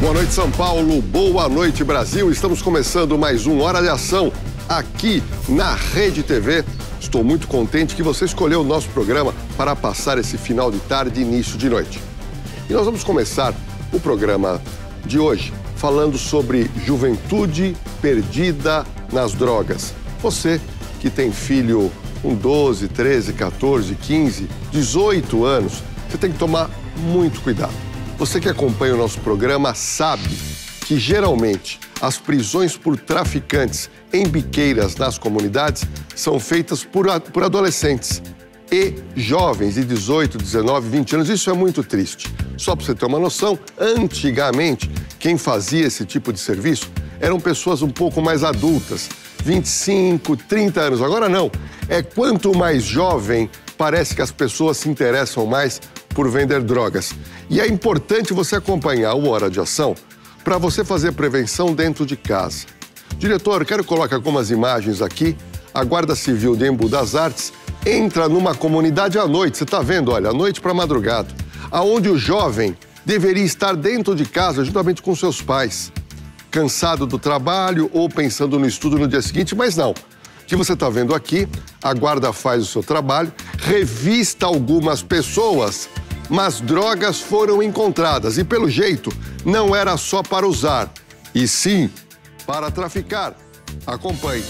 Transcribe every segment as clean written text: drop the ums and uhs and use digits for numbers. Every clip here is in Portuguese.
Boa noite, São Paulo. Boa noite, Brasil. Estamos começando mais um Hora de Ação aqui na Rede TV. Estou muito contente que você escolheu o nosso programa para passar esse final de tarde e início de noite. E nós vamos começar o programa de hoje falando sobre juventude perdida nas drogas. Você que tem filho com 12, 13, 14, 15, 18 anos, você tem que tomar muito cuidado. Você que acompanha o nosso programa sabe que, geralmente, as prisões por traficantes em biqueiras nas comunidades são feitas por adolescentes e jovens de 18, 19, 20 anos. Isso é muito triste. Só para você ter uma noção, antigamente, quem fazia esse tipo de serviço eram pessoas um pouco mais adultas, 25, 30 anos. Agora não. É quanto mais jovem, parece que as pessoas se interessam mais por vender drogas. E é importante você acompanhar o Hora de Ação para você fazer prevenção dentro de casa. Diretor, quero colocar algumas imagens aqui. A Guarda Civil de Embu das Artes entra numa comunidade à noite, você está vendo, olha, à noite para madrugada, aonde o jovem deveria estar dentro de casa juntamente com seus pais, cansado do trabalho ou pensando no estudo no dia seguinte, mas não. O que você está vendo aqui, a guarda faz o seu trabalho, revista algumas pessoas, mas drogas foram encontradas e, pelo jeito, não era só para usar, e sim para traficar. Acompanhe.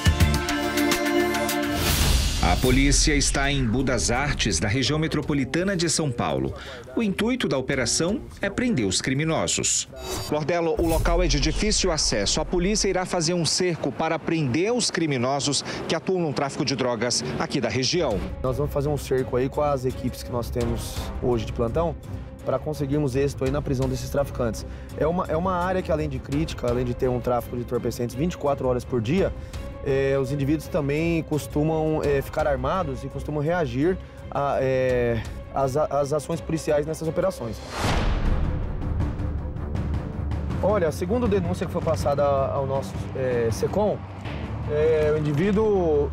A polícia está em Embu das Artes, na região metropolitana de São Paulo. O intuito da operação é prender os criminosos. Lordelo, o local é de difícil acesso. A polícia irá fazer um cerco para prender os criminosos que atuam no tráfico de drogas aqui da região. Nós vamos fazer um cerco aí com as equipes que nós temos hoje de plantão para conseguirmos êxito aí na prisão desses traficantes. É uma área que, além de crítica, além de ter um tráfico de entorpecentes 24 horas por dia, os indivíduos também costumam ficar armados e costumam reagir às ações policiais nessas operações. Olha, segundo a denúncia que foi passada ao nosso SECOM, o indivíduo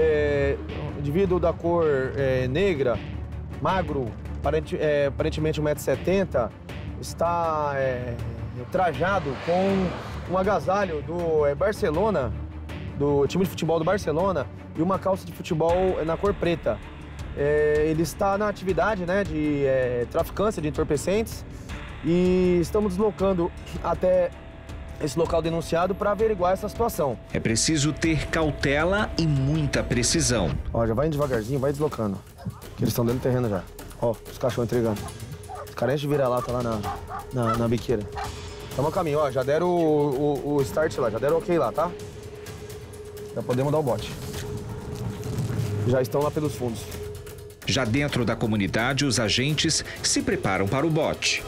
da cor negra, magro, aparentemente 1,70 m, está trajado com um agasalho do Barcelona, do time de futebol do Barcelona, e uma calça de futebol na cor preta. Ele está na atividade, né, de traficância de entorpecentes e estamos deslocando até esse local denunciado para averiguar essa situação. É preciso ter cautela e muita precisão. Ó, já vai devagarzinho, vai deslocando, que eles estão dentro do terreno já. Ó, os cachorros entregando. Os caras de vira-lata lá na biqueira. Estamos a caminho, ó, já deram o start lá, já deram ok lá, tá? Já podemos dar o bote. Já estão lá pelos fundos. Já dentro da comunidade, os agentes se preparam para o bote.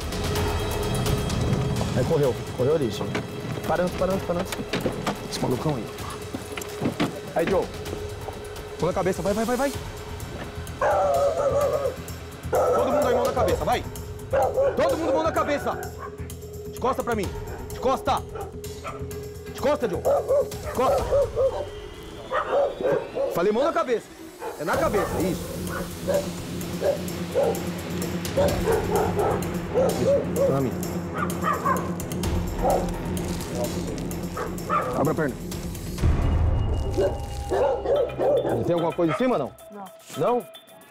Aí correu ali, gente. Parando. Esse malucão aí. Aí, Joe. Mão na cabeça, vai. Todo mundo aí, mão na cabeça, vai. Todo mundo mão na cabeça. De costa pra mim. De costa. De costa, Joe. De costa. Falei mão na cabeça. É na cabeça, isso. Isso, pra mim. Abre a perna. Tem alguma coisa em cima, não? Não.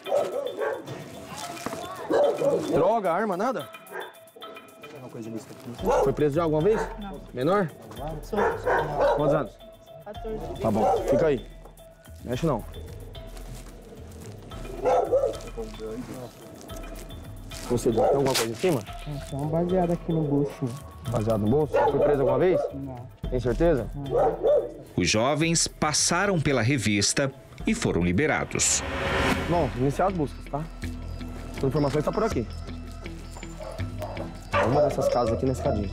Não? Droga, arma, nada? Alguma coisa lista aqui. Foi preso já alguma vez? Não. Menor? Sou. Quantos anos? 14. Tá bom, fica aí. Mexe não. Você já tem alguma coisa em cima? Tem uma baseada aqui no bolso. Baseado no bolso? Foi preso alguma vez? Não. Tem certeza? Os jovens passaram pela revista e foram liberados. Bom, iniciar as buscas, tá? As informações estão por aqui. Uma dessas casas aqui na escadinha.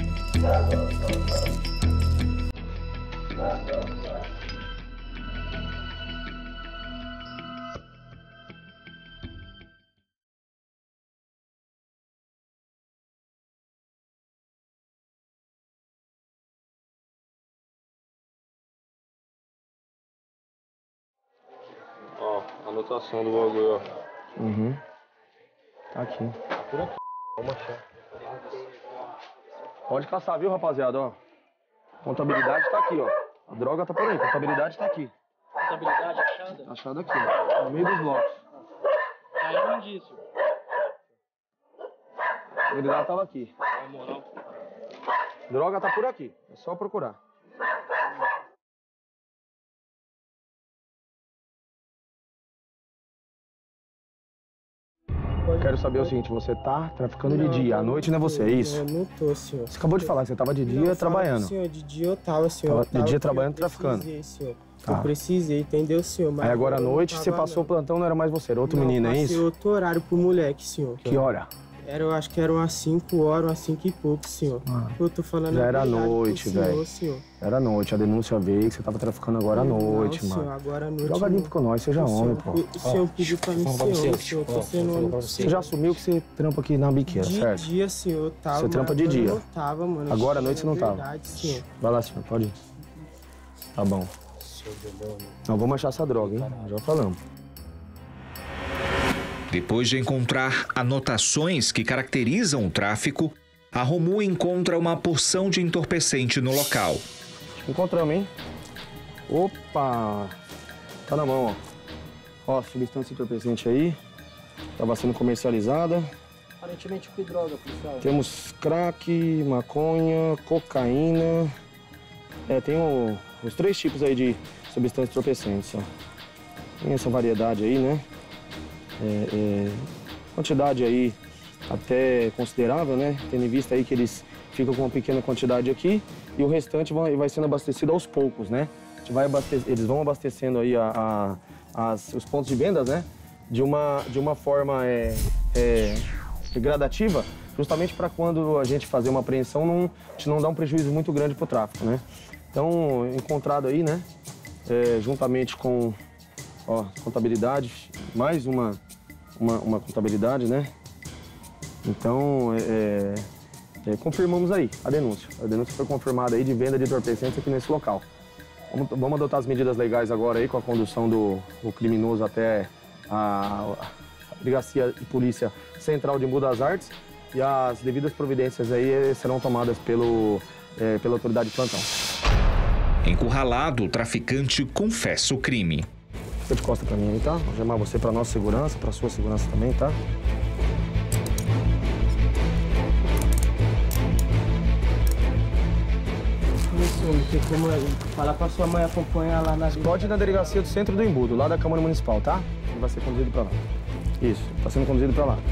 Ó, anotação do bagulho, ó. Uhum. Tá aqui. Por aqui. Vamos achar. Pode caçar, viu, rapaziada, ó. Contabilidade tá aqui, ó. A droga tá por aí, contabilidade tá aqui. Contabilidade achada? Achada aqui, ó, no meio dos blocos. Aí é um indício. A contabilidade tava aqui. Na moral. Droga tá por aqui, é só procurar. Quero saber o seguinte, você tá traficando de dia, à noite não é você, é isso? Eu não tô, senhor. Você acabou de falar que você tava de dia trabalhando. Senhor, de dia eu tava, senhor. Tava de dia trabalhando, traficando. Senhor. Tá. Eu precisei, entendeu, senhor? Mas Aí agora à noite não você tava, passou o não. plantão, não era mais você, era outro menino, é Passei isso? outro horário pro moleque, senhor. Que hora? Eu acho que eram umas 5 horas, umas 5 e pouco, senhor. Eu tô falando Já a era verdade pro noite, senhor, velho. senhor. Era noite, a denúncia veio que você tava traficando agora à noite, não, mano. senhor, agora à noite. Joga limpo com nós, seja homem, pô. O senhor pediu pra mim ser homem, senhor. Tô sendo homem. Você já assumiu que você trampa aqui na biqueira, certo? De dia, senhor, eu tava. Você trampa mas de agora dia? eu não tava, mano. Agora à noite você não tava? Verdade, senhor. Vai lá, senhor, pode ir. Tá bom. Não vamos achar essa droga, hein? Já falamos. Depois de encontrar anotações que caracterizam o tráfico, a Romu encontra uma porção de entorpecente no local. Encontramos, hein? Opa! Tá na mão, ó. Ó, substância entorpecente aí. Tava sendo comercializada. Aparentemente que droga, policial? Temos crack, maconha, cocaína. É, tem os 3 tipos aí de substâncias entorpecentes, ó. Tem essa variedade aí, né? Quantidade aí até considerável, né? Tendo em vista aí que eles ficam com uma pequena quantidade aqui e o restante vai sendo abastecido aos poucos, né? Eles vão abastecendo aí os pontos de vendas, né? De uma forma gradativa, justamente para quando a gente fazer uma apreensão não dar um prejuízo muito grande para o tráfico, né? Então, encontrado aí, né? Juntamente com contabilidade, mais uma contabilidade, né? Então, confirmamos aí a denúncia. A denúncia foi confirmada aí de venda de entorpecentes aqui nesse local. Vamos adotar as medidas legais agora aí com a condução do criminoso até a Delegacia de Polícia Central de Embu das Artes e as devidas providências aí serão tomadas pela autoridade de plantão. Encurralado, o traficante confessa o crime. Fica de costa pra mim aí, tá? Vou chamar você pra nossa segurança, pra sua segurança também, tá? Senhor, não tem como falar pra sua mãe acompanhar lá na... Pode ir na delegacia do centro do Embu, lá da Câmara Municipal, tá? Ele vai ser conduzido pra lá. Isso, tá sendo conduzido pra lá.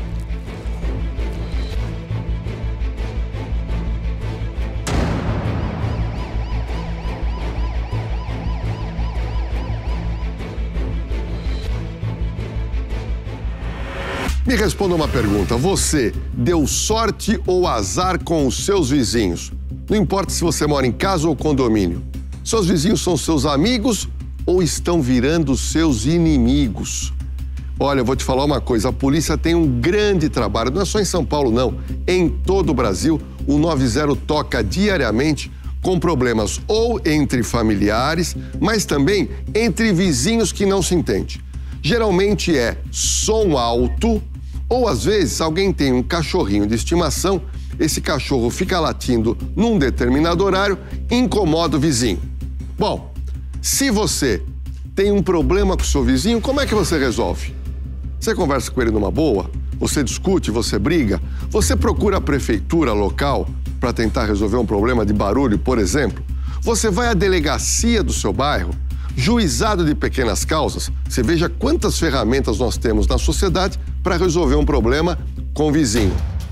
Me responda uma pergunta. Você deu sorte ou azar com os seus vizinhos? Não importa se você mora em casa ou condomínio. Seus vizinhos são seus amigos ou estão virando seus inimigos? Olha, eu vou te falar uma coisa. A polícia tem um grande trabalho. Não é só em São Paulo, não. Em todo o Brasil, o 90 toca diariamente com problemas ou entre familiares, mas também entre vizinhos que não se entendem. Geralmente é som alto, ou às vezes alguém tem um cachorrinho de estimação, esse cachorro fica latindo num determinado horário e incomoda o vizinho. Bom, se você tem um problema com o seu vizinho, como é que você resolve? Você conversa com ele numa boa? Você discute, você briga? Você procura a prefeitura local para tentar resolver um problema de barulho, por exemplo? Você vai à delegacia do seu bairro? Juizado de pequenas causas? Você veja quantas ferramentas nós temos na sociedade para resolver um problema com o vizinho.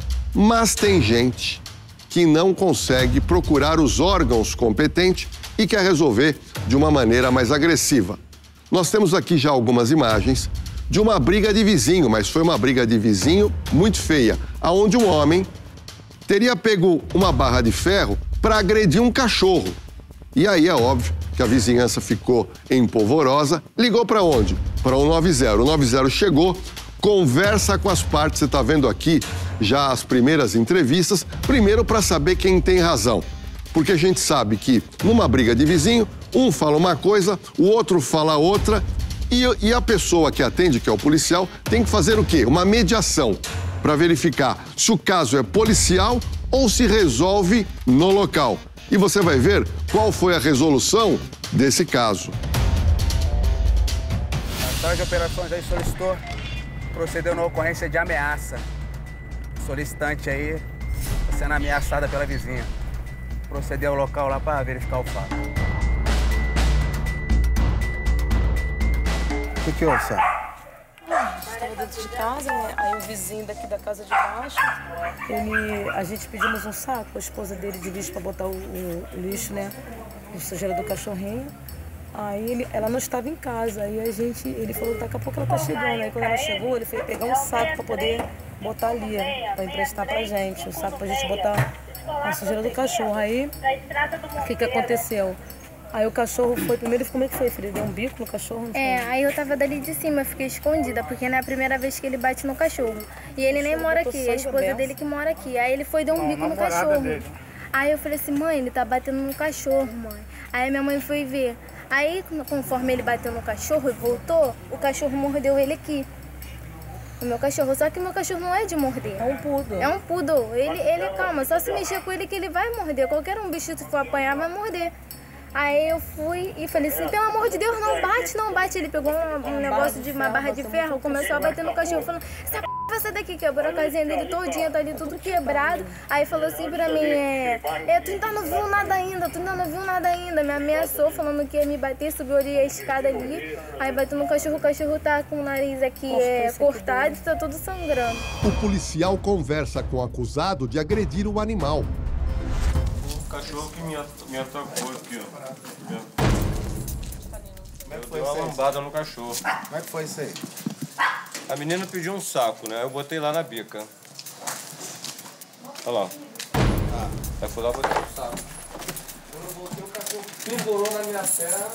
Mas tem gente que não consegue procurar os órgãos competentes e quer resolver de uma maneira mais agressiva. Nós temos aqui já algumas imagens de uma briga de vizinho, mas foi uma briga de vizinho muito feia, aonde um homem teria pego uma barra de ferro para agredir um cachorro. E aí é óbvio que a vizinhança ficou empolvorosa. Ligou para onde? Para o 90. O 90 chegou, conversa com as partes. Você está vendo aqui já as primeiras entrevistas. Primeiro para saber quem tem razão. Porque a gente sabe que numa briga de vizinho, um fala uma coisa, o outro fala outra. E a pessoa que atende, que é o policial, tem que fazer o quê? Uma mediação para verificar se o caso é policial ou se resolve no local. E você vai ver qual foi a resolução desse caso. A Sala de Operações aí solicitou, procedeu na ocorrência de ameaça. O solicitante aí está sendo ameaçada pela vizinha. Proceder ao local lá para verificar o fato. O que houve, Sérgio? Estava dentro de casa, né? Aí o vizinho daqui da casa de baixo, a gente pedimos um saco, a esposa dele de lixo para botar o lixo, né? O sujeira do cachorrinho. Aí ela não estava em casa, aí ele falou, daqui a pouco ela tá chegando. Aí quando ela chegou, ele foi pegar um saco para poder botar ali, para emprestar pra gente, um saco pra gente botar a sujeira do cachorro. Aí, o que aconteceu? Aí o cachorro foi, primeiro, como é que foi, filho? Deu um bico no cachorro? Aí eu tava dali de cima, eu fiquei escondida, porque não é a primeira vez que ele bate no cachorro. E ele nem mora aqui, a esposa dele que mora aqui. Aí ele foi e deu um bico no cachorro. Aí eu falei assim, mãe, ele tá batendo no cachorro, mãe. Aí minha mãe foi ver. Aí, conforme ele bateu no cachorro e voltou, o cachorro mordeu ele aqui. O meu cachorro, só que o meu cachorro não é de morder. É um poodle. É um poodle. Ele calma, só se mexer com ele que ele vai morder. Qualquer um bicho que for apanhar vai morder. Aí eu fui e falei assim, pelo amor de Deus, não bate, não bate. Ele pegou um negócio de uma barra de ferro, começou a bater no cachorro, falando, essa p vai sair daqui, quebrou a casinha dele todinha, tá ali tudo quebrado. Aí falou assim pra mim, tu ainda não viu nada ainda, tu ainda não viu nada ainda. Me ameaçou, falando que ia me bater, subiu ali a escada ali. Aí bateu no cachorro, o cachorro tá com o nariz aqui cortado e tá todo sangrando. O policial conversa com o acusado de agredir o animal. O cachorro que me atacou aqui, ó. Eu dei uma lambada no cachorro. Como é que foi isso aí? A menina pediu um saco, né? Eu botei lá na bica. Olha lá. Aí fui lá e botei um saco. Quando eu voltei, o cachorro pendurou na minha perna.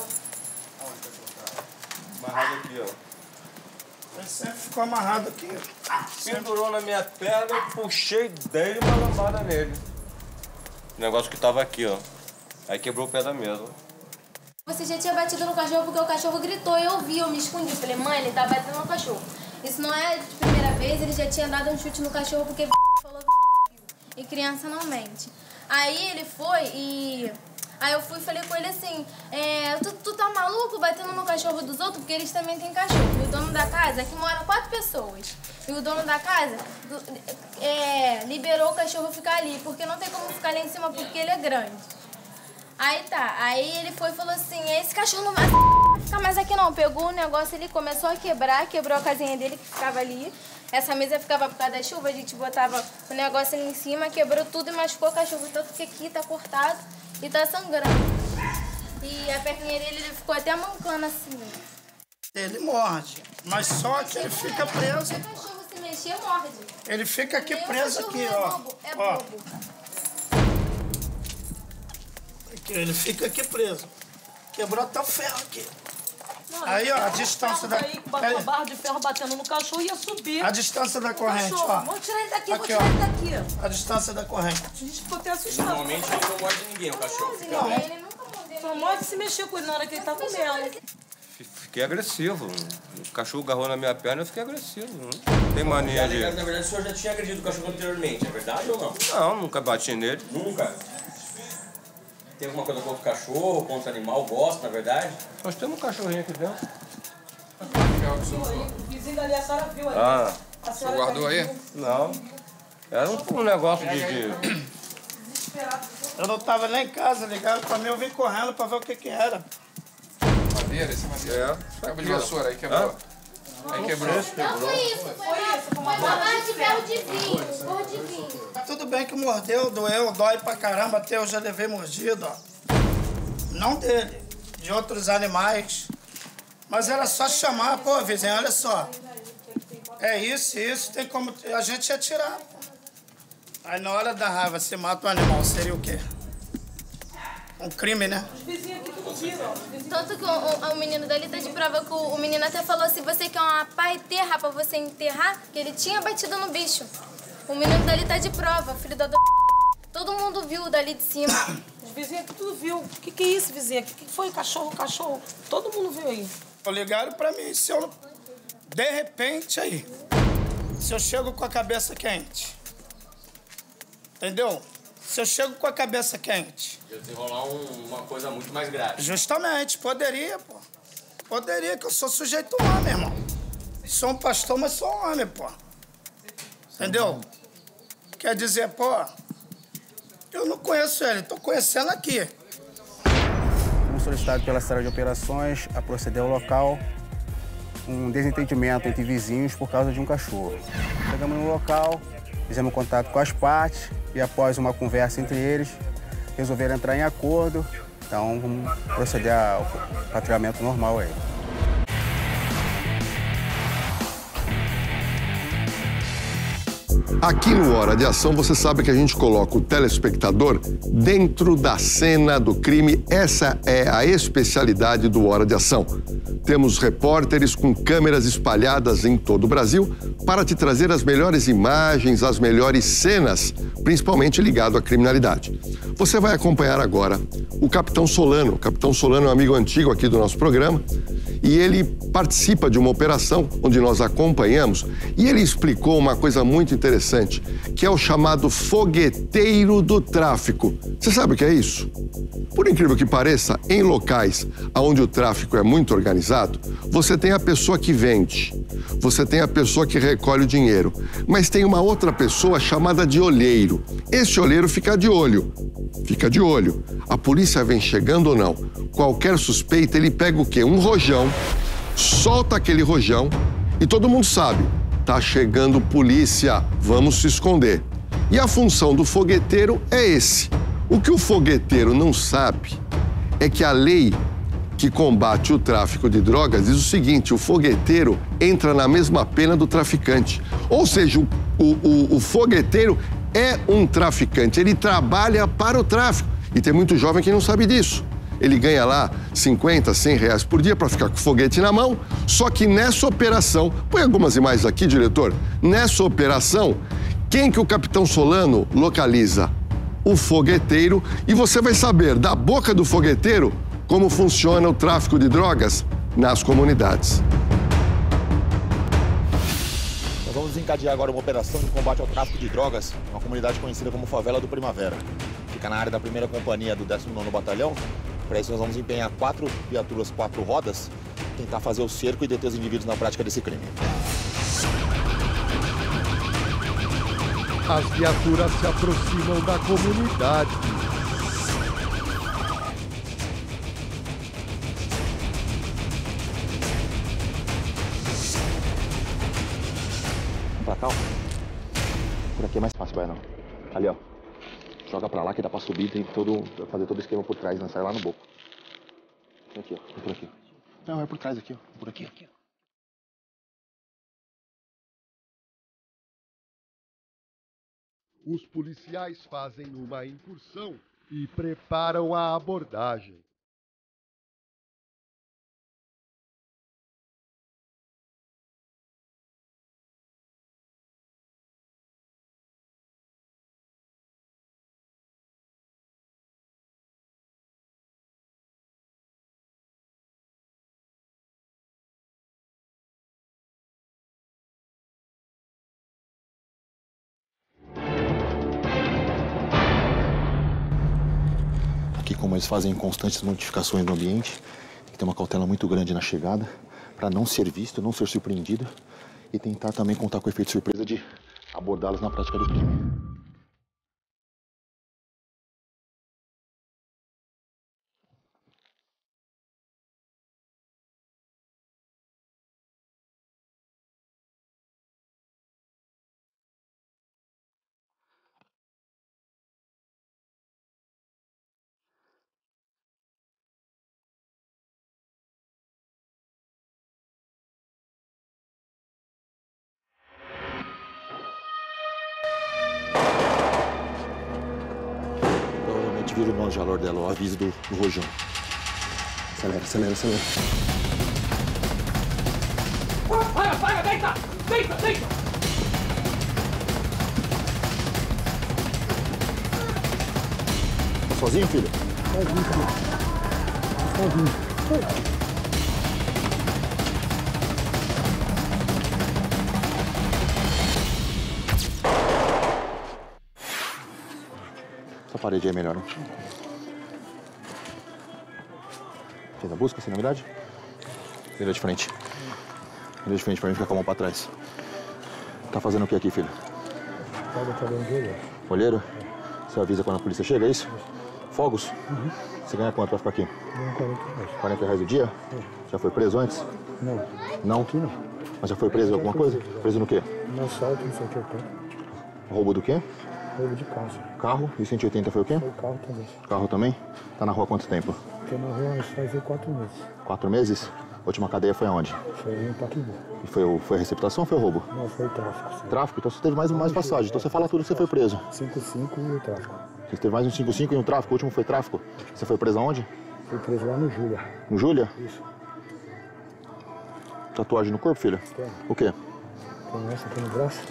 Amarrado aqui, ó. Ele sempre ficou amarrado aqui. Pendurou na minha perna, eu puxei dele uma lambada nele. O negócio que tava aqui, ó. Aí quebrou o pé da mesa. Você já tinha batido no cachorro porque o cachorro gritou e eu vi, eu me escondi. Falei, mãe, ele tá batendo no cachorro. Isso não é de primeira vez, ele já tinha dado um chute no cachorro porque falou e criança não mente. Aí ele foi e... Aí eu fui e falei com ele assim, tu tá maluco batendo no cachorro dos outros? Porque eles também têm cachorro. E o dono da casa, aqui mora 4 pessoas. E o dono da casa liberou o cachorro ficar ali, porque não tem como ficar ali em cima porque ele é grande. Aí tá, aí ele foi e falou assim, esse cachorro não vai ficar mais aqui não. Pegou o negócio, ele começou a quebrar, quebrou a casinha dele que ficava ali. Essa mesa ficava por causa da chuva, a gente botava o negócio ali em cima, quebrou tudo e machucou o cachorro. Tanto que aqui tá cortado e tá sangrando. E a perninha dele, ele ficou até mancando assim. Ele morde, mas só que ele fica preso. Se o cachorro se mexer, morde. Ele fica aqui preso aqui, ó. É bobo. Ele fica aqui preso. Quebrou até o ferro aqui. Não, aí, ó, a distância da... Aí, bateu a barra de ferro batendo no cachorro e ia subir. A distância da corrente, ó. Vou tirar ele daqui, aqui, vou tirar ele daqui. A distância da corrente. A gente ficou até assustado. Normalmente ele não morde ninguém, o cachorro. Não, ele nunca mordeu. Só morde se mexer com ele na hora que ele tá comendo. Fiquei agressivo. O cachorro agarrou na minha perna e eu fiquei agressivo. Não tem mania de... Na verdade, o senhor já tinha agredido o cachorro anteriormente, é verdade ou não? Não, nunca bati nele. Nunca? Tem alguma coisa contra o cachorro, contra o animal? Gosta, na verdade? Nós temos um cachorrinho aqui dentro. O vizinho dali, a senhora viu ali. Ah. A senhora guardou aí? Não. Era um negócio de... Eu não tava nem em casa, ligaram pra mim, eu vim correndo pra ver o que era. Madeira, esse madeira. Cabo de vassoura, aí quebrou. Aí quebrou. Não foi isso, foi uma barra de ferro de vinho, cor de vinho. Tudo bem que mordeu, doeu, dói pra caramba, até eu já levei mordido, ó. Não dele, de outros animais. Mas era só chamar, pô, vizinho, olha só. É isso, tem como a gente atirar. Aí na hora da raiva, se mata o animal, seria o quê? Um crime, né? Tanto que o menino dali tá de prova que o menino até falou assim, você quer uma pá e terra pra você enterrar? Que ele tinha batido no bicho. O menino dali tá de prova, filho da... Todo mundo viu dali de cima. Os vizinhos aqui tudo viu. O que é isso, vizinha? O que foi? Cachorro. Todo mundo viu aí. Ligaram pra mim, se eu... De repente, aí, se eu chego com a cabeça quente, Entendeu? Se eu chego com a cabeça quente... Ia desenrolar uma coisa muito mais grave. Justamente, poderia, pô. Poderia, que eu sou sujeito homem, irmão. Sou um pastor, mas sou homem, pô. Entendeu? Quer dizer, pô, eu não conheço ele, tô conhecendo aqui. Como solicitado pela sala de operações, a proceder ao local, um desentendimento entre vizinhos por causa de um cachorro. Chegamos no local, fizemos contato com as partes e após uma conversa entre eles, resolveram entrar em acordo. Então, vamos proceder ao patrulhamento normal aí. Aqui no Hora de Ação, você sabe que a gente coloca o telespectador dentro da cena do crime. Essa é a especialidade do Hora de Ação. Temos repórteres com câmeras espalhadas em todo o Brasil para te trazer as melhores imagens, as melhores cenas, principalmente ligado à criminalidade. Você vai acompanhar agora o Capitão Solano. O Capitão Solano é um amigo antigo aqui do nosso programa e ele participa de uma operação onde nós acompanhamos e ele explicou uma coisa muito interessante, que é o chamado fogueteiro do tráfico. Você sabe o que é isso? Por incrível que pareça, em locais onde o tráfico é muito organizado, você tem a pessoa que vende, você tem a pessoa que recolhe o dinheiro, mas tem uma outra pessoa chamada de olheiro. Esse olheiro fica de olho. A polícia vem chegando ou não. Qualquer suspeita, ele pega o quê? Um rojão, solta aquele rojão e todo mundo sabe, tá chegando polícia, vamos se esconder. E a função do fogueteiro é esse. O que o fogueteiro não sabe é que a lei que combate o tráfico de drogas diz o seguinte: o fogueteiro entra na mesma pena do traficante. Ou seja, o fogueteiro é um traficante, ele trabalha para o tráfico. E tem muito jovem que não sabe disso. Ele ganha lá 50, 100 reais por dia para ficar com o foguete na mão. Só que nessa operação, põe algumas imagens aqui, diretor. Nessa operação, quem que o Capitão Solano localiza? O fogueteiro. E você vai saber da boca do fogueteiro como funciona o tráfico de drogas nas comunidades. Nós vamos desencadear agora uma operação de combate ao tráfico de drogas em uma comunidade conhecida como Favela do Primavera. Fica na área da 1ª Companhia do 19º Batalhão. Para isso nós vamos empenhar 4 viaturas 4 rodas, tentar fazer o cerco e deter os indivíduos na prática desse crime. As viaturas se aproximam da comunidade. Pra cá, ó. Por aqui é mais fácil, vai não. Ali, ó. Joga pra lá que dá pra subir, tem fazer todo o esquema por trás, né? Sai lá no boco. Aqui, ó. Por aqui. Não, é por trás aqui, ó. Por aqui. Os policiais fazem uma incursão e preparam a abordagem. Como eles fazem constantes modificações no ambiente, tem que ter uma cautela muito grande na chegada para não ser visto, não ser surpreendido e tentar também contar com o efeito de surpresa de abordá-los na prática do crime. Vira o nó de valor dela, o aviso do rojão. Acelera. Para, deita! Tá sozinho, filho? Sozinho. parede aí melhor, né? Fez a busca, sem novidade? Vira de frente. Vira de frente pra mim ficar com a mão pra trás. Tá fazendo o que aqui, filho? Tava trabalhando de olheiro. Olheiro? Você avisa quando a polícia chega, é isso? Fogos? Você ganha quanto pra ficar aqui? R$40. 40 reais o dia? Já foi preso antes? Não. Não? Aqui não. Mas já foi preso em alguma coisa? Preso no quê? No assalto, em 180. Roubo do quê? Roubo de carro. Carro? E 180 foi o quê? Foi carro também. Carro também? Tá na rua há quanto tempo? Tô na rua faz 4 meses. 4 meses? A última cadeia foi aonde? Foi em Paquibu. E foi a receptação ou foi roubo? Não, foi tráfico. Sim. Tráfico? Então você teve mais passagem. Então você fala tudo que você foi preso. 5-5 e o tráfico. Você teve mais um 5-5 e um tráfico. O último foi tráfico. Você foi preso aonde? Fui preso lá no Júlia. No Júlia? Isso. Tatuagem no corpo, filho? Tem. O quê? Tem essa aqui no braço.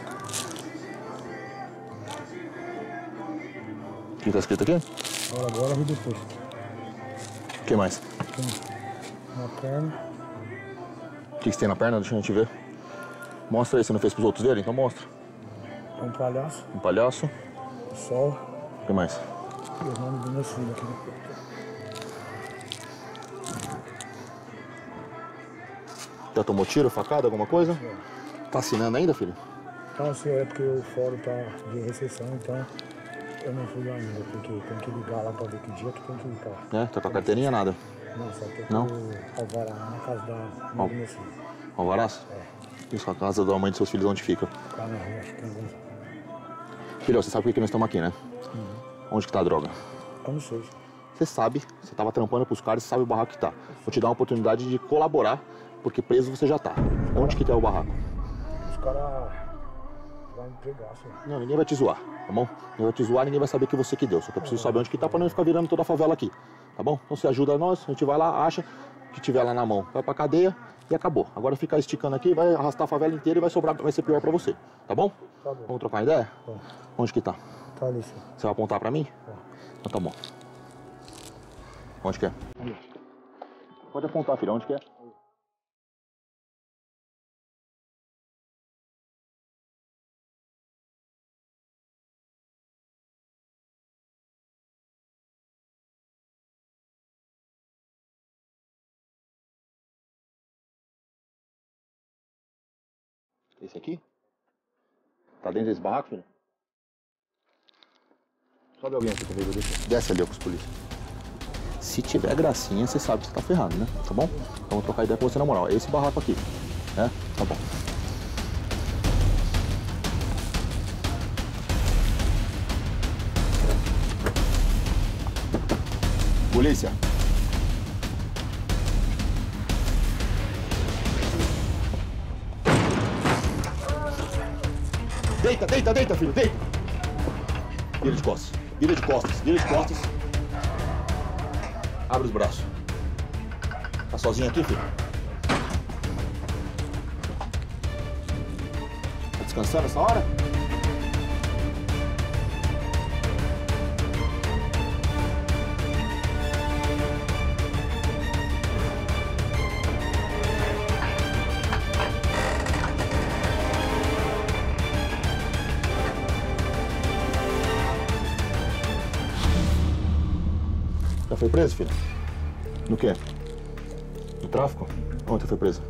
O que tá escrito aqui? Agora e depois. O que mais? Tem na perna. O que você tem na perna? Deixa a gente ver. Mostra aí, você não fez pros outros verem? Então mostra. Um palhaço. Um palhaço. O sol. O que mais? E o nome do meu filho aqui no peito. Já tomou tiro, facada, alguma coisa? Tá assinando ainda, filho? Não, senhor, é porque o fórum tá de recessão, então eu não fui lá ainda, porque tem que ligar lá pra ver que dia que tem que ir pra lá. É, tá com a carteirinha, nada? Não, só tô Não? com o alvará na casa da mãe do meu filho. Alvarás? É. Isso, a casa da mãe dos seus filhos, onde fica? Lá na rua, acho que tem alguns. Filho, você sabe por que nós estamos aqui, né? Onde que tá a droga? Eu não sei. Você sabe, você tava trampando pros caras, você sabe o barraco que tá. Vou te dar uma oportunidade de colaborar, porque preso você já tá. Onde que tá o barraco? Os caras vão me pegar, senhor. Não, ninguém vai te zoar, tá bom? Ninguém vai te zoar, ninguém vai saber que você que deu. Só que eu preciso saber onde que tá pra não ficar virando toda a favela aqui, tá bom? Então você ajuda nós, a gente vai lá, acha que tiver lá na mão, vai pra cadeia e acabou. Agora ficar esticando aqui, vai arrastar a favela inteira e vai sobrar, vai ser pior pra você, tá bom? Tá bom. Vamos trocar uma ideia? Tá. Onde que tá? Tá ali, senhor. Você vai apontar pra mim? Tá. Então tá bom. Onde que é? Ali. Pode apontar, filho, onde que é? Esse aqui? Tá dentro desse barraco, filho? Sobe alguém aqui comigo, desce ali ó, com os polícias. Se tiver gracinha, você sabe que você tá ferrado, né? Tá bom? Então vou trocar ideia com você na moral. É esse barraco aqui, né? Tá bom. Polícia! Deita, deita, deita, filho, deita! Vira de costas, vira de costas, vira de costas. Abre os braços. Tá sozinho aqui, filho? Tá descansando essa hora? Já foi preso, filho? No quê? No tráfico? Onde você foi preso?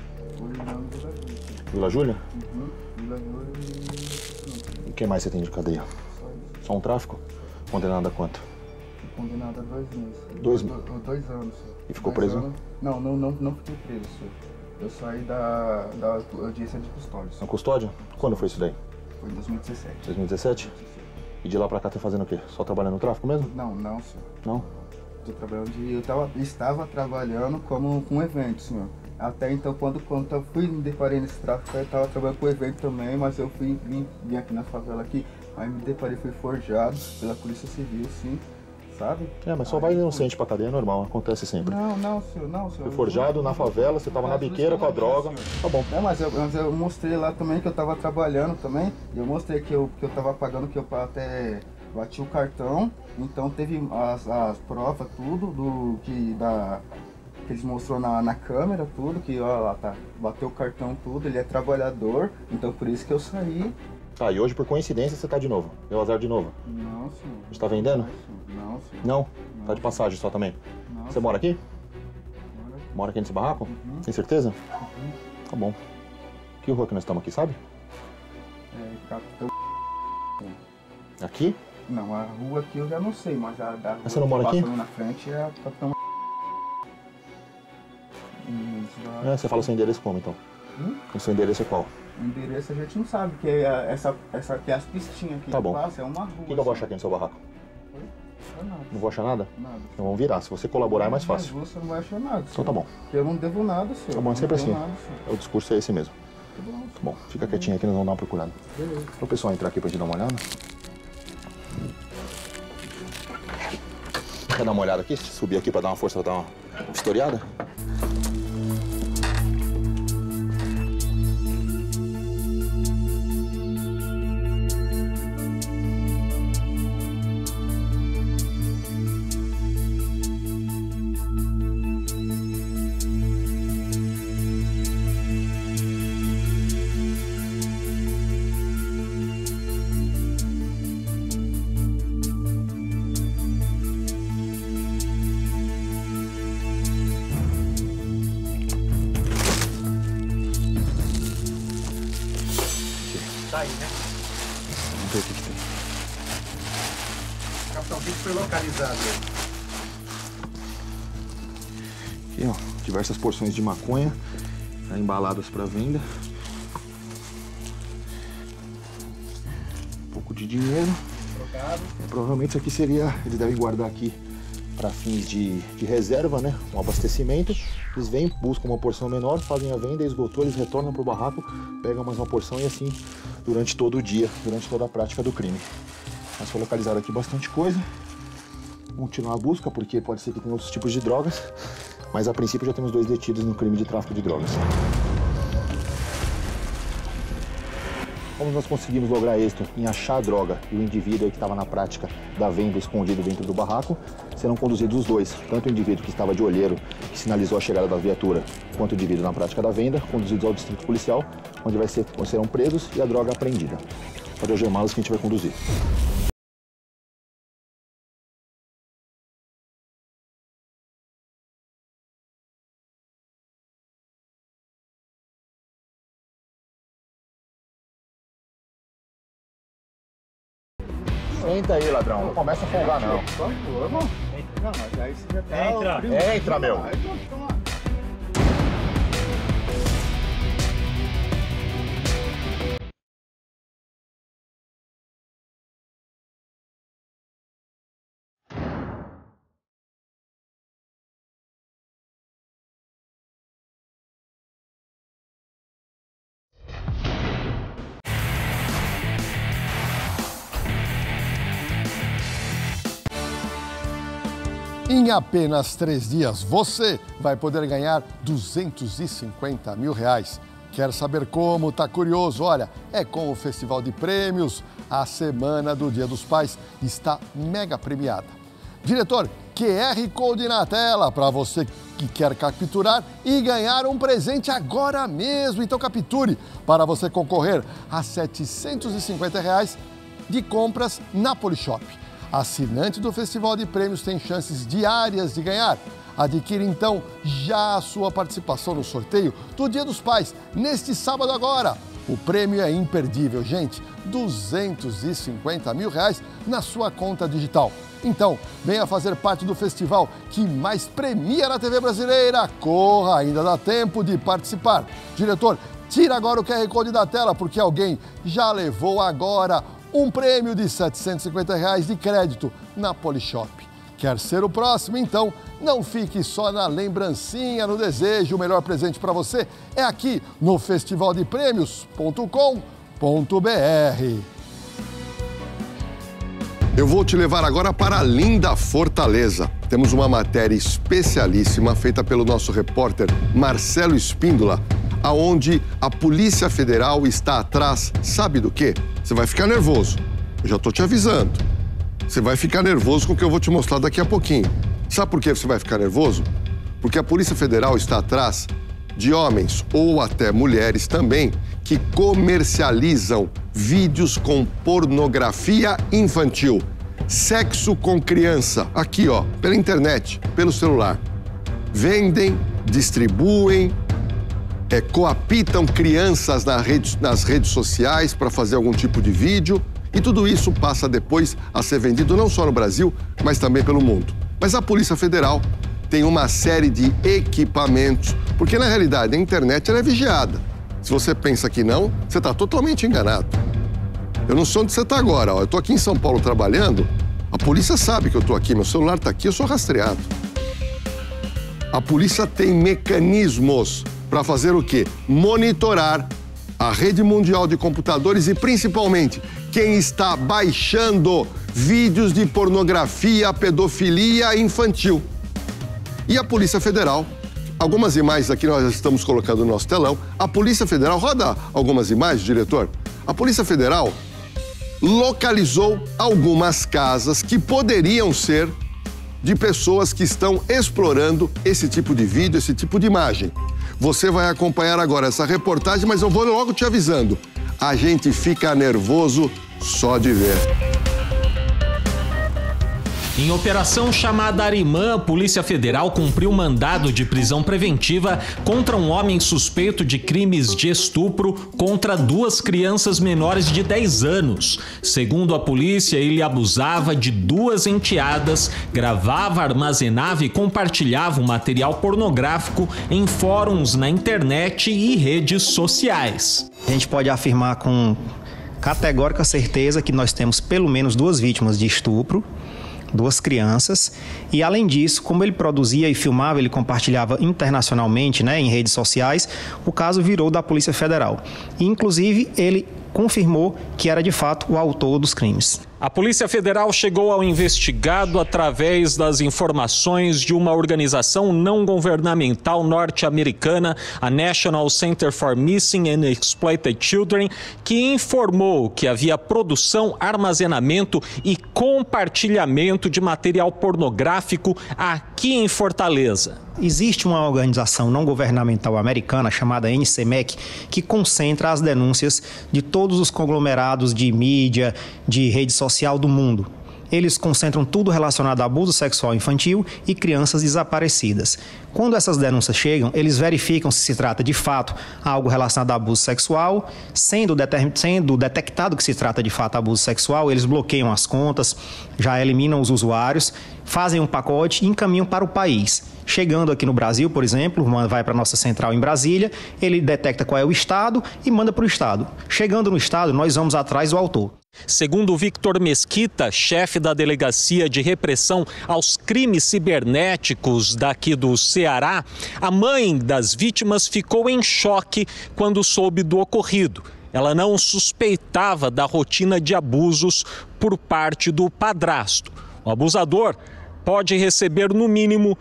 Vila Júlia? Vila Júlia e... quem mais você tem de cadeia? Só um tráfico? Condenado a quanto? Condenado a 2 meses. 2 2 anos. E ficou preso? Não fiquei preso, senhor. Eu saí da audiência de custódia. Na custódia? Quando foi isso daí? Foi em 2017. 2017? E de lá pra cá tá fazendo o quê? Só trabalhando no tráfico mesmo? Não, senhor. Não? Eu estava trabalhando como com evento, senhor. Até então, quando eu fui me deparei nesse tráfico, eu estava trabalhando com evento também, mas eu vim aqui na favela aqui, aí me deparei, fui forjado pela Polícia Civil, sim, sabe? É, mas só vai inocente pra cadeia, é normal, acontece sempre. Não, senhor. Foi forjado na favela, você tava na biqueira com a droga, tá bom. É, mas eu mostrei lá também que eu estava trabalhando também, eu mostrei que eu estava pagando, que eu até bati o cartão, então teve as provas, tudo, que eles mostrou na câmera, tudo, que ó, lá tá, bateu o cartão, tudo, ele é trabalhador, então por isso que eu saí Tá, e hoje, por coincidência, você tá de novo. Deu azar de novo. Não, senhor. Você tá vendendo? Não, senhor. Não? Tá de passagem só também? Não. Você mora aqui? Mora aqui nesse barraco? Tem certeza? Tá bom. Que rua que nós estamos aqui, sabe? Capitão... Aqui? Não, a rua aqui eu já não sei, mas a da rua você não mora aqui? Passando na frente é a Capitão... Você fala o seu endereço como, então? O seu endereço é qual? O endereço a gente não sabe, porque essa aqui é as pistinhas aqui tá bom. Passa, é uma rua. O que eu vou achar aqui no seu barraco? Nada. Não vou achar nada? Nada. Então vamos virar. Se você colaborar é mais fácil. Mas você não vai achar nada. Então tá bom. Porque eu não devo nada, senhor. Tá bom, é sempre assim. Nada, o discurso é esse mesmo. Tá bom, fica quietinho aqui, nós vamos dar uma procurada. Beleza. Para o pessoal entrar aqui pra gente dar uma olhada. Quer dar uma olhada aqui? Subir aqui pra dar uma força, pra dar uma historiada? Tá aí, né? Vamos ver o que tem. Capitão, o que foi localizado aí? Aqui, ó, diversas porções de maconha, tá, embaladas para venda. Um pouco de dinheiro. Trocado. Provavelmente isso aqui seria, eles devem guardar aqui para fins de reserva, né? Um abastecimento. Eles vêm, buscam uma porção menor, fazem a venda, esgotou, eles retornam pro barraco, pegam mais uma porção e assim durante todo o dia, durante toda a prática do crime. Mas foi localizado aqui bastante coisa. Vamos continuar a busca, porque pode ser que tenha outros tipos de drogas, mas a princípio já temos 2 detidos no crime de tráfico de drogas. Como nós conseguimos lograr êxito em achar a droga e o indivíduo que estava na prática da venda escondido dentro do barraco, serão conduzidos os dois, tanto o indivíduo que estava de olheiro, que sinalizou a chegada da viatura, quanto o indivíduo na prática da venda, conduzidos ao distrito policial, onde serão presos e a droga apreendida. Pode algemá-los que a gente vai conduzir. Senta aí, ladrão. Não começa a folgar, não. Por favor, mano. Não, mas aí você já tá... Entra, meu. Em apenas 3 dias, você vai poder ganhar R$250 mil. Quer saber como? Tá curioso? Olha, é com o Festival de Prêmios. A semana do Dia dos Pais está mega premiada. Diretor, QR Code na tela para você que quer capturar e ganhar um presente agora mesmo. Então capture para você concorrer a R$750 de compras na Polishop. Assinante do Festival de Prêmios tem chances diárias de ganhar. Adquira então já a sua participação no sorteio do Dia dos Pais, neste sábado agora. O prêmio é imperdível, gente. R$250 mil na sua conta digital. Então, venha fazer parte do festival que mais premia na TV brasileira. Corra, ainda dá tempo de participar. Diretor, tira agora o QR Code da tela, porque alguém já levou agora um prêmio de R$750 de crédito na Polishop. Quer ser o próximo? Então, não fique só na lembrancinha, no desejo. O melhor presente para você é aqui no festivaldepremios.com.br. Eu vou te levar agora para a linda Fortaleza. Temos uma matéria especialíssima feita pelo nosso repórter Marcelo Espíndola, aonde a Polícia Federal está atrás, sabe do quê? Você vai ficar nervoso. Eu já estou te avisando. Você vai ficar nervoso com o que eu vou te mostrar daqui a pouquinho. Sabe por que você vai ficar nervoso? Porque a Polícia Federal está atrás de homens ou até mulheres também que comercializam vídeos com pornografia infantil, sexo com criança, aqui ó, pela internet, pelo celular. Vendem, distribuem, coapitam crianças nas redes sociais para fazer algum tipo de vídeo. E tudo isso passa depois a ser vendido não só no Brasil, mas também pelo mundo. Mas a Polícia Federal tem uma série de equipamentos, porque na realidade a internet ela é vigiada. Se você pensa que não, você está totalmente enganado. Eu não sei onde você está agora, ó. Eu estou aqui em São Paulo trabalhando, a polícia sabe que eu estou aqui, meu celular está aqui, eu sou rastreado. A polícia tem mecanismos para fazer o quê? Monitorar a rede mundial de computadores e principalmente quem está baixando vídeos de pornografia, pedofilia infantil. E a Polícia Federal, algumas imagens aqui nós estamos colocando no nosso telão, a Polícia Federal, roda algumas imagens, diretor? A Polícia Federal localizou algumas casas que poderiam ser de pessoas que estão explorando esse tipo de vídeo, esse tipo de imagem. Você vai acompanhar agora essa reportagem, mas eu vou logo te avisando. A gente fica nervoso só de ver. Em operação chamada Arimã, a Polícia Federal cumpriu mandado de prisão preventiva contra um homem suspeito de crimes de estupro contra 2 crianças menores de 10 anos. Segundo a polícia, ele abusava de 2 enteadas, gravava, armazenava e compartilhava um material pornográfico em fóruns na internet e redes sociais. A gente pode afirmar com categórica certeza que nós temos pelo menos 2 vítimas de estupro, 2 crianças, e além disso, como ele produzia e filmava, ele compartilhava internacionalmente, em redes sociais, o caso virou da Polícia Federal. E, inclusive, ele confirmou que era de fato o autor dos crimes. A Polícia Federal chegou ao investigado através das informações de uma organização não governamental norte-americana, a National Center for Missing and Exploited Children, que informou que havia produção, armazenamento e compartilhamento de material pornográfico aqui em Fortaleza. Existe uma organização não governamental americana chamada NCMEC que concentra as denúncias de todos os conglomerados de mídia, de rede social do mundo. Eles concentram tudo relacionado a abuso sexual infantil e crianças desaparecidas. Quando essas denúncias chegam, eles verificam se trata de fato algo relacionado a abuso sexual. Sendo detectado que se trata de fato de abuso sexual, eles bloqueiam as contas, já eliminam os usuários, fazem um pacote e encaminham para o país. Chegando aqui no Brasil, por exemplo, vai para a nossa central em Brasília, ele detecta qual é o estado e manda para o estado. Chegando no estado, nós vamos atrás do autor. Segundo Victor Mesquita, chefe da Delegacia de Repressão aos Crimes Cibernéticos daqui do Ceará, a mãe das vítimas ficou em choque quando soube do ocorrido. Ela não suspeitava da rotina de abusos por parte do padrasto. O abusador pode receber no mínimo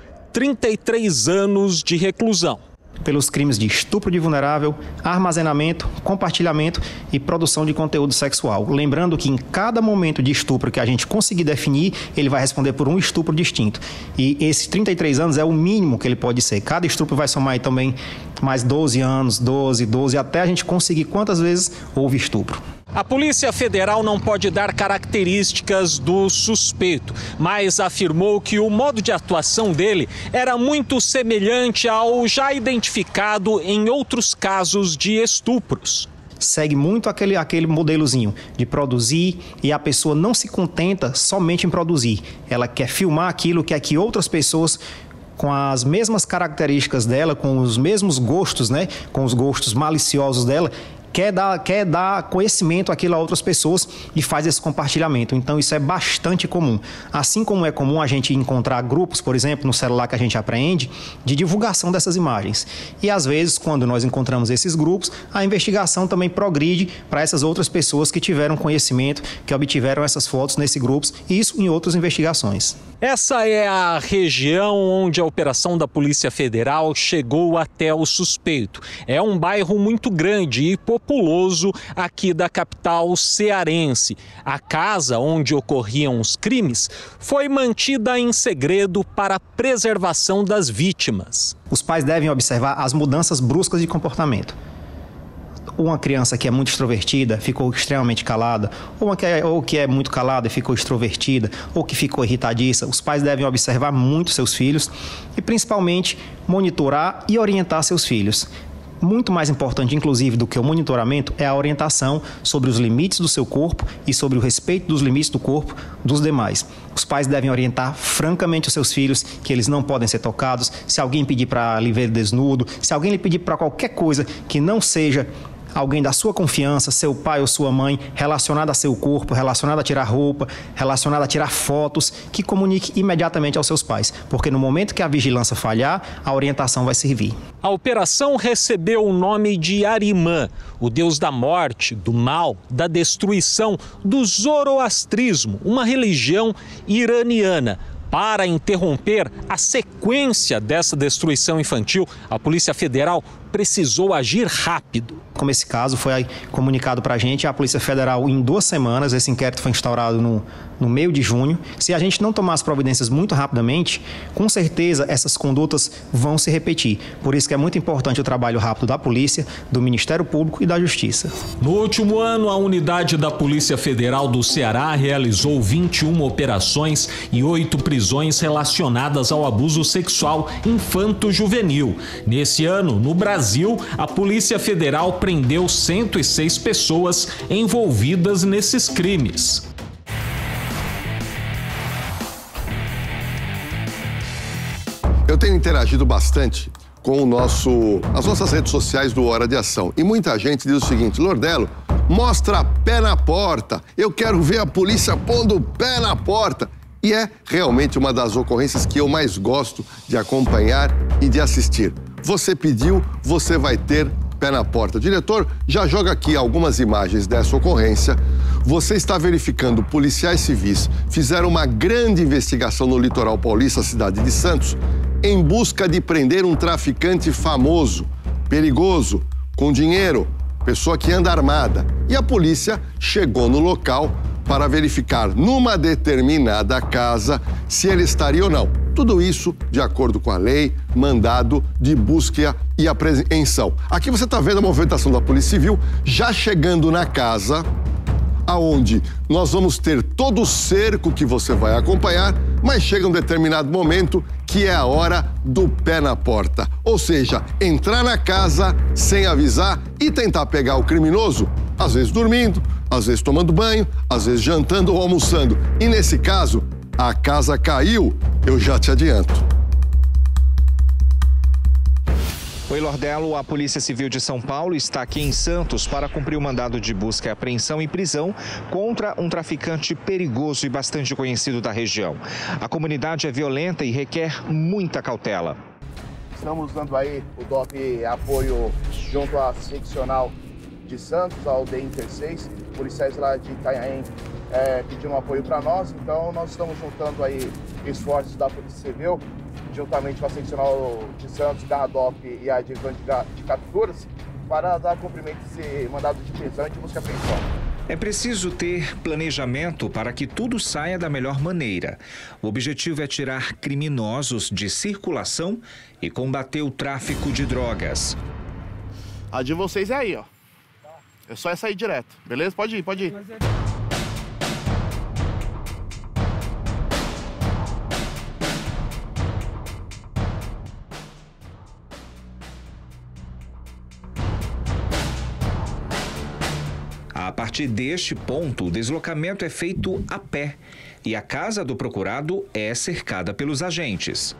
33 anos de reclusão. Pelos crimes de estupro de vulnerável, armazenamento, compartilhamento e produção de conteúdo sexual. Lembrando que em cada momento de estupro que a gente conseguir definir, ele vai responder por um estupro distinto. E esses 33 anos é o mínimo que ele pode ser. Cada estupro vai somar aí também mais 12 anos, 12, até a gente conseguir quantas vezes houve estupro. A Polícia Federal não pode dar características do suspeito, mas afirmou que o modo de atuação dele era muito semelhante ao já identificado em outros casos de estupros. Segue muito aquele modelozinho de produzir e a pessoa não se contenta somente em produzir. Ela quer filmar aquilo, quer que outras pessoas com as mesmas características dela, com os mesmos gostos, com os gostos maliciosos dela, quer dar conhecimento àquilo a outras pessoas e faz esse compartilhamento. Então isso é bastante comum. Assim como é comum a gente encontrar grupos, por exemplo, no celular que a gente apreende, de divulgação dessas imagens. E às vezes, quando nós encontramos esses grupos, a investigação também progride para essas outras pessoas que tiveram conhecimento, que obtiveram essas fotos nesses grupos, e isso em outras investigações. Essa é a região onde a operação da Polícia Federal chegou até o suspeito. É um bairro muito grande e populoso aqui da capital cearense. A casa onde ocorriam os crimes foi mantida em segredo para a preservação das vítimas. Os pais devem observar as mudanças bruscas de comportamento. ou uma criança que é muito extrovertida ficou extremamente calada, ou que é muito calada e ficou extrovertida, ou que ficou irritadiça, os pais devem observar muito seus filhos e principalmente monitorar e orientar seus filhos. Muito mais importante, inclusive, do que o monitoramento é a orientação sobre os limites do seu corpo e sobre o respeito dos limites do corpo dos demais. Os pais devem orientar francamente os seus filhos que eles não podem ser tocados. Se alguém pedir para lhe ver desnudo, se alguém lhe pedir para qualquer coisa que não seja alguém da sua confiança, seu pai ou sua mãe, relacionado a seu corpo, relacionado a tirar roupa, relacionado a tirar fotos, que comunique imediatamente aos seus pais, porque no momento que a vigilância falhar, a orientação vai servir. A operação recebeu o nome de Arimã, o deus da morte, do mal, da destruição, do zoroastrismo, uma religião iraniana. Para interromper a sequência dessa destruição infantil, a Polícia Federal precisou agir rápido. Como esse caso foi comunicado para a gente, a Polícia Federal, em 2 semanas, esse inquérito foi instaurado no meio de junho. Se a gente não tomar as providências muito rapidamente, com certeza essas condutas vão se repetir. Por isso que é muito importante o trabalho rápido da polícia, do Ministério Público e da Justiça. No último ano, a unidade da Polícia Federal do Ceará realizou 21 operações e 8 prisões relacionadas ao abuso sexual infanto-juvenil. Nesse ano, no Brasil, a Polícia Federal prendeu 106 pessoas envolvidas nesses crimes. Eu tenho interagido bastante com as nossas redes sociais do Hora de Ação. E muita gente diz o seguinte: Lordelo, mostra pé na porta. Eu quero ver a polícia pondo o pé na porta. E é realmente uma das ocorrências que eu mais gosto de acompanhar e de assistir. Você pediu, você vai ter pé na porta. Diretor, já joga aqui algumas imagens dessa ocorrência. Você está verificando, policiais civis fizeram uma grande investigação no litoral paulista, cidade de Santos, em busca de prender um traficante famoso, perigoso, com dinheiro, pessoa que anda armada. E a polícia chegou no local para verificar numa determinada casa se ele estaria ou não. Tudo isso de acordo com a lei, mandado de busca e apreensão. Aqui você está vendo a movimentação da Polícia Civil já chegando na casa, aonde nós vamos ter todo o cerco que você vai acompanhar, mas chega um determinado momento que é a hora do pé na porta. Ou seja, entrar na casa sem avisar e tentar pegar o criminoso, às vezes dormindo, às vezes tomando banho, às vezes jantando ou almoçando. E nesse caso, a casa caiu, eu já te adianto. Oi, Lordelo, a Polícia Civil de São Paulo está aqui em Santos para cumprir o mandado de busca, apreensão e prisão contra um traficante perigoso e bastante conhecido da região. A comunidade é violenta e requer muita cautela. Estamos dando aí o DOP apoio junto à seccional de Santos, ao DE Inter 6, policiais lá de Itanhaém pedindo apoio para nós, então nós estamos juntando aí esforços da Polícia Civil, juntamente com a seccional de Santos, da DOP e a de capturas, para dar cumprimento a esse mandado de prisão e de busca e apreensão. É preciso ter planejamento para que tudo saia da melhor maneira. O objetivo é tirar criminosos de circulação e combater o tráfico de drogas. A de vocês é aí, ó. É só sair direto, beleza? Pode ir, pode ir. A partir deste ponto, o deslocamento é feito a pé e a casa do procurado é cercada pelos agentes.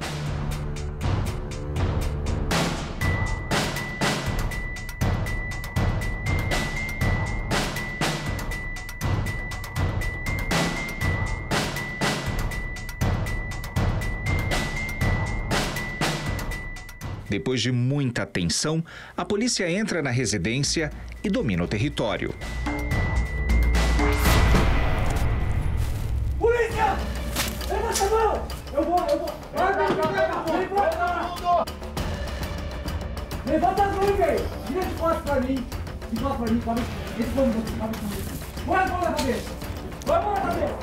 Depois de muita atenção, a polícia entra na residência e domina o território. Polícia! Levanta a mão! Eu vou! Levanta as mãos, velho! Vira de costas pra mim! De costas pra mim, cabe comigo! Põe a mão na cabeça! Põe a mão na cabeça!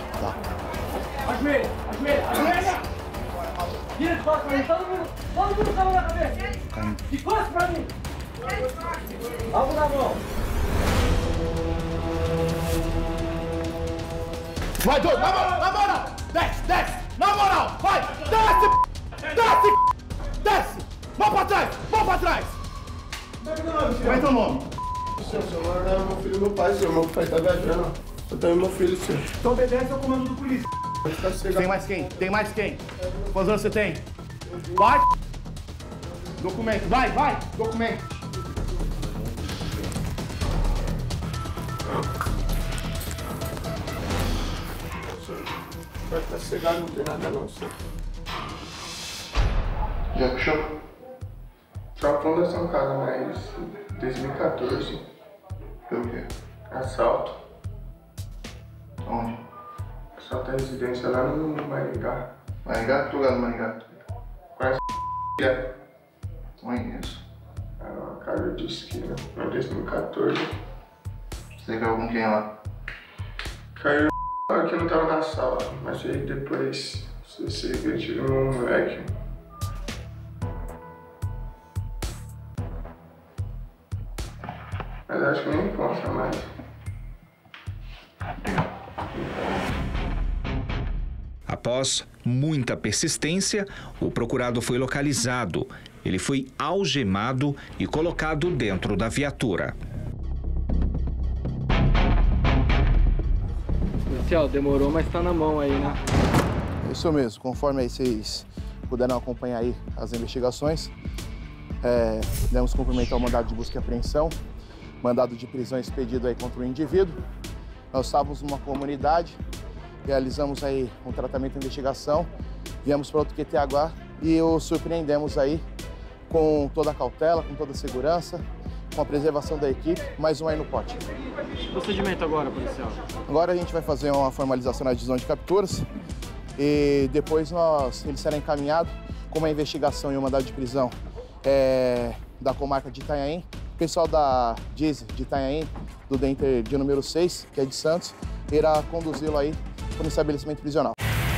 Ajoelha! Vira de costas pra mim, todo mundo com a mão na cabeça! De costas pra mim! Alvo na mão. Vai, doido, na moral! Desce, desce! Na moral, vai! Desce! Desce! Desce! Mão pra trás! Mão pra trás! Como é teu nome? Seu celular é meu filho e meu pai, senhor. Meu pai tá viajando. Eu tenho meu filho, senhor. Então obedece ao comando do polícia. Tem mais quem? Tem mais quem? Quantos anos você tem? Vai! Documento, vai! Documento! Vai estar cegado, não tem nada não, senhor. Já puxou? Só a fundação casa, mas 2014. Pelo quê? Assalto. Onde? Assalto à residência lá no Maringá. Maringá? Que lugar do Maringá? Quase é. Conheço. Era uma casa de esquina, em 2014. Você caiu com quem lá? Caiu que não tava na sala, mas aí depois você tirou um moleque. Mas acho que nem conta mais. Após muita persistência, o procurado foi localizado. Ele foi algemado e colocado dentro da viatura. Policial, demorou, mas tá na mão aí, né? Isso mesmo, conforme aí vocês puderam acompanhar aí as investigações, demos cumprimento ao mandado de busca e apreensão, mandado de prisão expedido aí contra o indivíduo. Nós estávamos numa comunidade, realizamos aí um tratamento de investigação, viemos para outro QTH e o surpreendemos aí com toda a cautela, com toda a segurança, com a preservação da equipe, mais um aí no pote. Procedimento agora, policial? Agora a gente vai fazer uma formalização na divisão de capturas e depois ele será encaminhado com uma investigação e um mandado de prisão da comarca de Itanhaém. O pessoal da DISE de Itanhaém, do DENTER de número 6, que é de Santos, irá conduzi-lo aí para um estabelecimento prisional.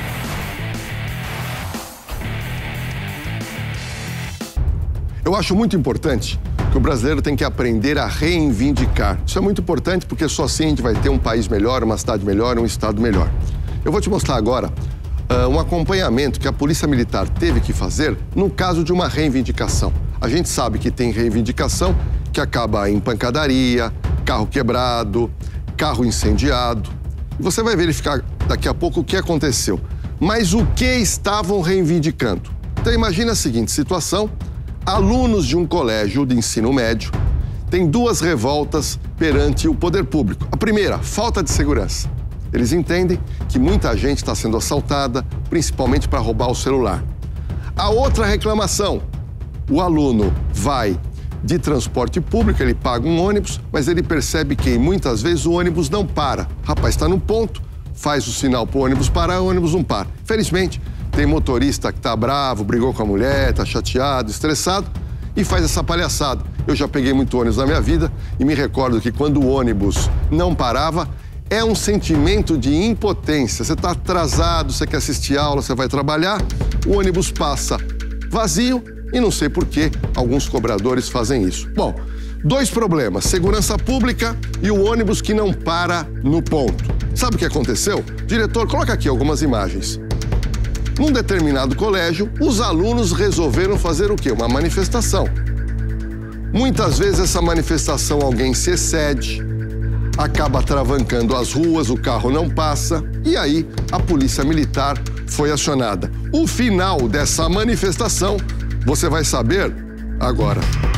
Eu acho muito importante que o brasileiro tem que aprender a reivindicar. Isso é muito importante porque só assim a gente vai ter um país melhor, uma cidade melhor, um estado melhor. Eu vou te mostrar agora um acompanhamento que a Polícia Militar teve que fazer no caso de uma reivindicação. A gente sabe que tem reivindicação que acaba em pancadaria, carro quebrado, carro incendiado. E você vai verificar daqui a pouco o que aconteceu. Mas o que estavam reivindicando? Então imagina a seguinte situação. Alunos de um colégio de ensino médio têm duas revoltas perante o poder público. A primeira, falta de segurança. Eles entendem que muita gente está sendo assaltada, principalmente para roubar o celular. A outra reclamação, o aluno vai de transporte público, ele paga um ônibus, mas ele percebe que muitas vezes o ônibus não para. O rapaz está num ponto, faz o sinal para o ônibus parar, o ônibus não para. Felizmente, tem motorista que tá bravo, brigou com a mulher, tá chateado, estressado e faz essa palhaçada. Eu já peguei muito ônibus na minha vida e me recordo que quando o ônibus não parava, é um sentimento de impotência. Você tá atrasado, você quer assistir aula, você vai trabalhar, o ônibus passa vazio e não sei por que alguns cobradores fazem isso. Bom, dois problemas, segurança pública e o ônibus que não para no ponto. Sabe o que aconteceu? Diretor, coloca aqui algumas imagens. Num determinado colégio, os alunos resolveram fazer o quê? Uma manifestação. Muitas vezes essa manifestação alguém se excede, acaba travancando as ruas, o carro não passa e aí a Polícia Militar foi acionada. O final dessa manifestação você vai saber agora.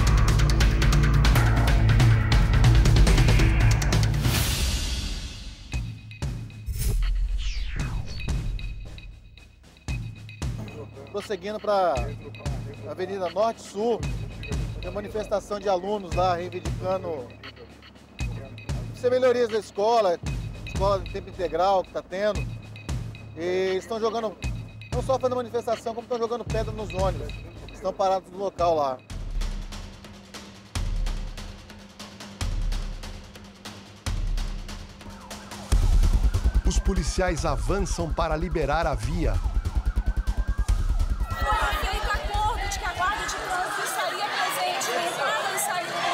Prosseguindo para a Avenida Norte-Sul, tem manifestação de alunos lá reivindicando melhorias da escola de tempo integral que está tendo. E eles estão jogando, não só fazendo manifestação, como estão jogando pedra nos ônibus. Estão parados no local lá. Os policiais avançam para liberar a via. Feito acordo de que a guarda de trânsito estaria presente na entrada e saída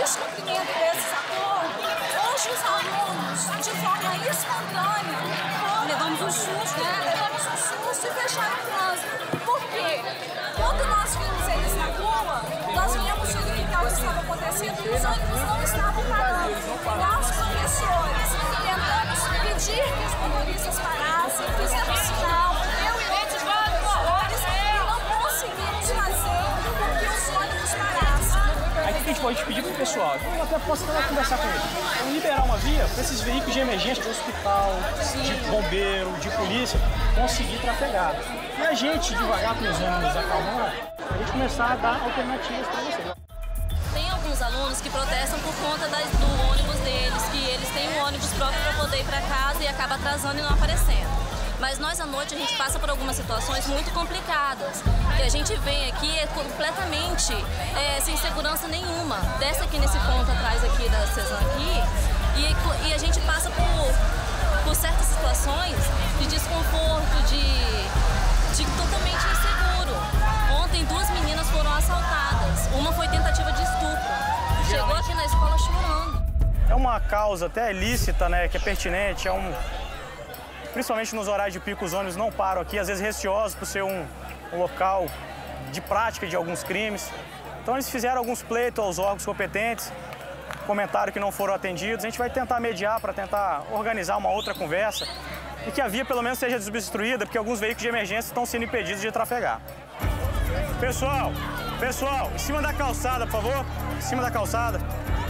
descumprimento desses acordos, hoje os alunos, de forma espontânea, levamos um susto, Levamos um susto e fecharam o trânsito. Por quê? Quando nós vimos eles na rua, nós viemos verificar o que estava acontecendo e os ônibus não estavam parando. Nós, professores, tentamos pedir que os motoristas parassem, fizemos sinal, eu e outros professores, e não conseguimos fazer com que os ônibus parassem. Aí o que a gente pode pedir pro pessoal? Eu até posso conversar com eles. Vamos liberar uma via para esses veículos de emergência, de hospital, de bombeiro, de polícia, conseguir trafegar. E a gente, devagar com os ônibus acalmar, a gente começar a dar alternativas para vocês. Tem alguns alunos que protestam por conta do ônibus deles, que eles têm um ônibus próprio para poder ir para casa e acaba atrasando e não aparecendo. Mas nós, à noite, a gente passa por algumas situações muito complicadas. Que a gente vem aqui completamente sem segurança nenhuma. Desce aqui nesse ponto atrás aqui da Cezan aqui, e a gente passa por certas situações de desconforto, de totalmente inseguro. Ontem, 2 meninas foram assaltadas. Uma foi tentativa de estupro. Chegou aqui na escola chorando. É uma causa até ilícita, que é pertinente, principalmente nos horários de pico, os ônibus não param aqui, às vezes receosos por ser um local de prática de alguns crimes. Então eles fizeram alguns pleitos aos órgãos competentes, comentaram que não foram atendidos. A gente vai tentar mediar para tentar organizar uma outra conversa e que a via pelo menos seja desobstruída, porque alguns veículos de emergência estão sendo impedidos de trafegar. Pessoal, em cima da calçada, por favor, em cima da calçada.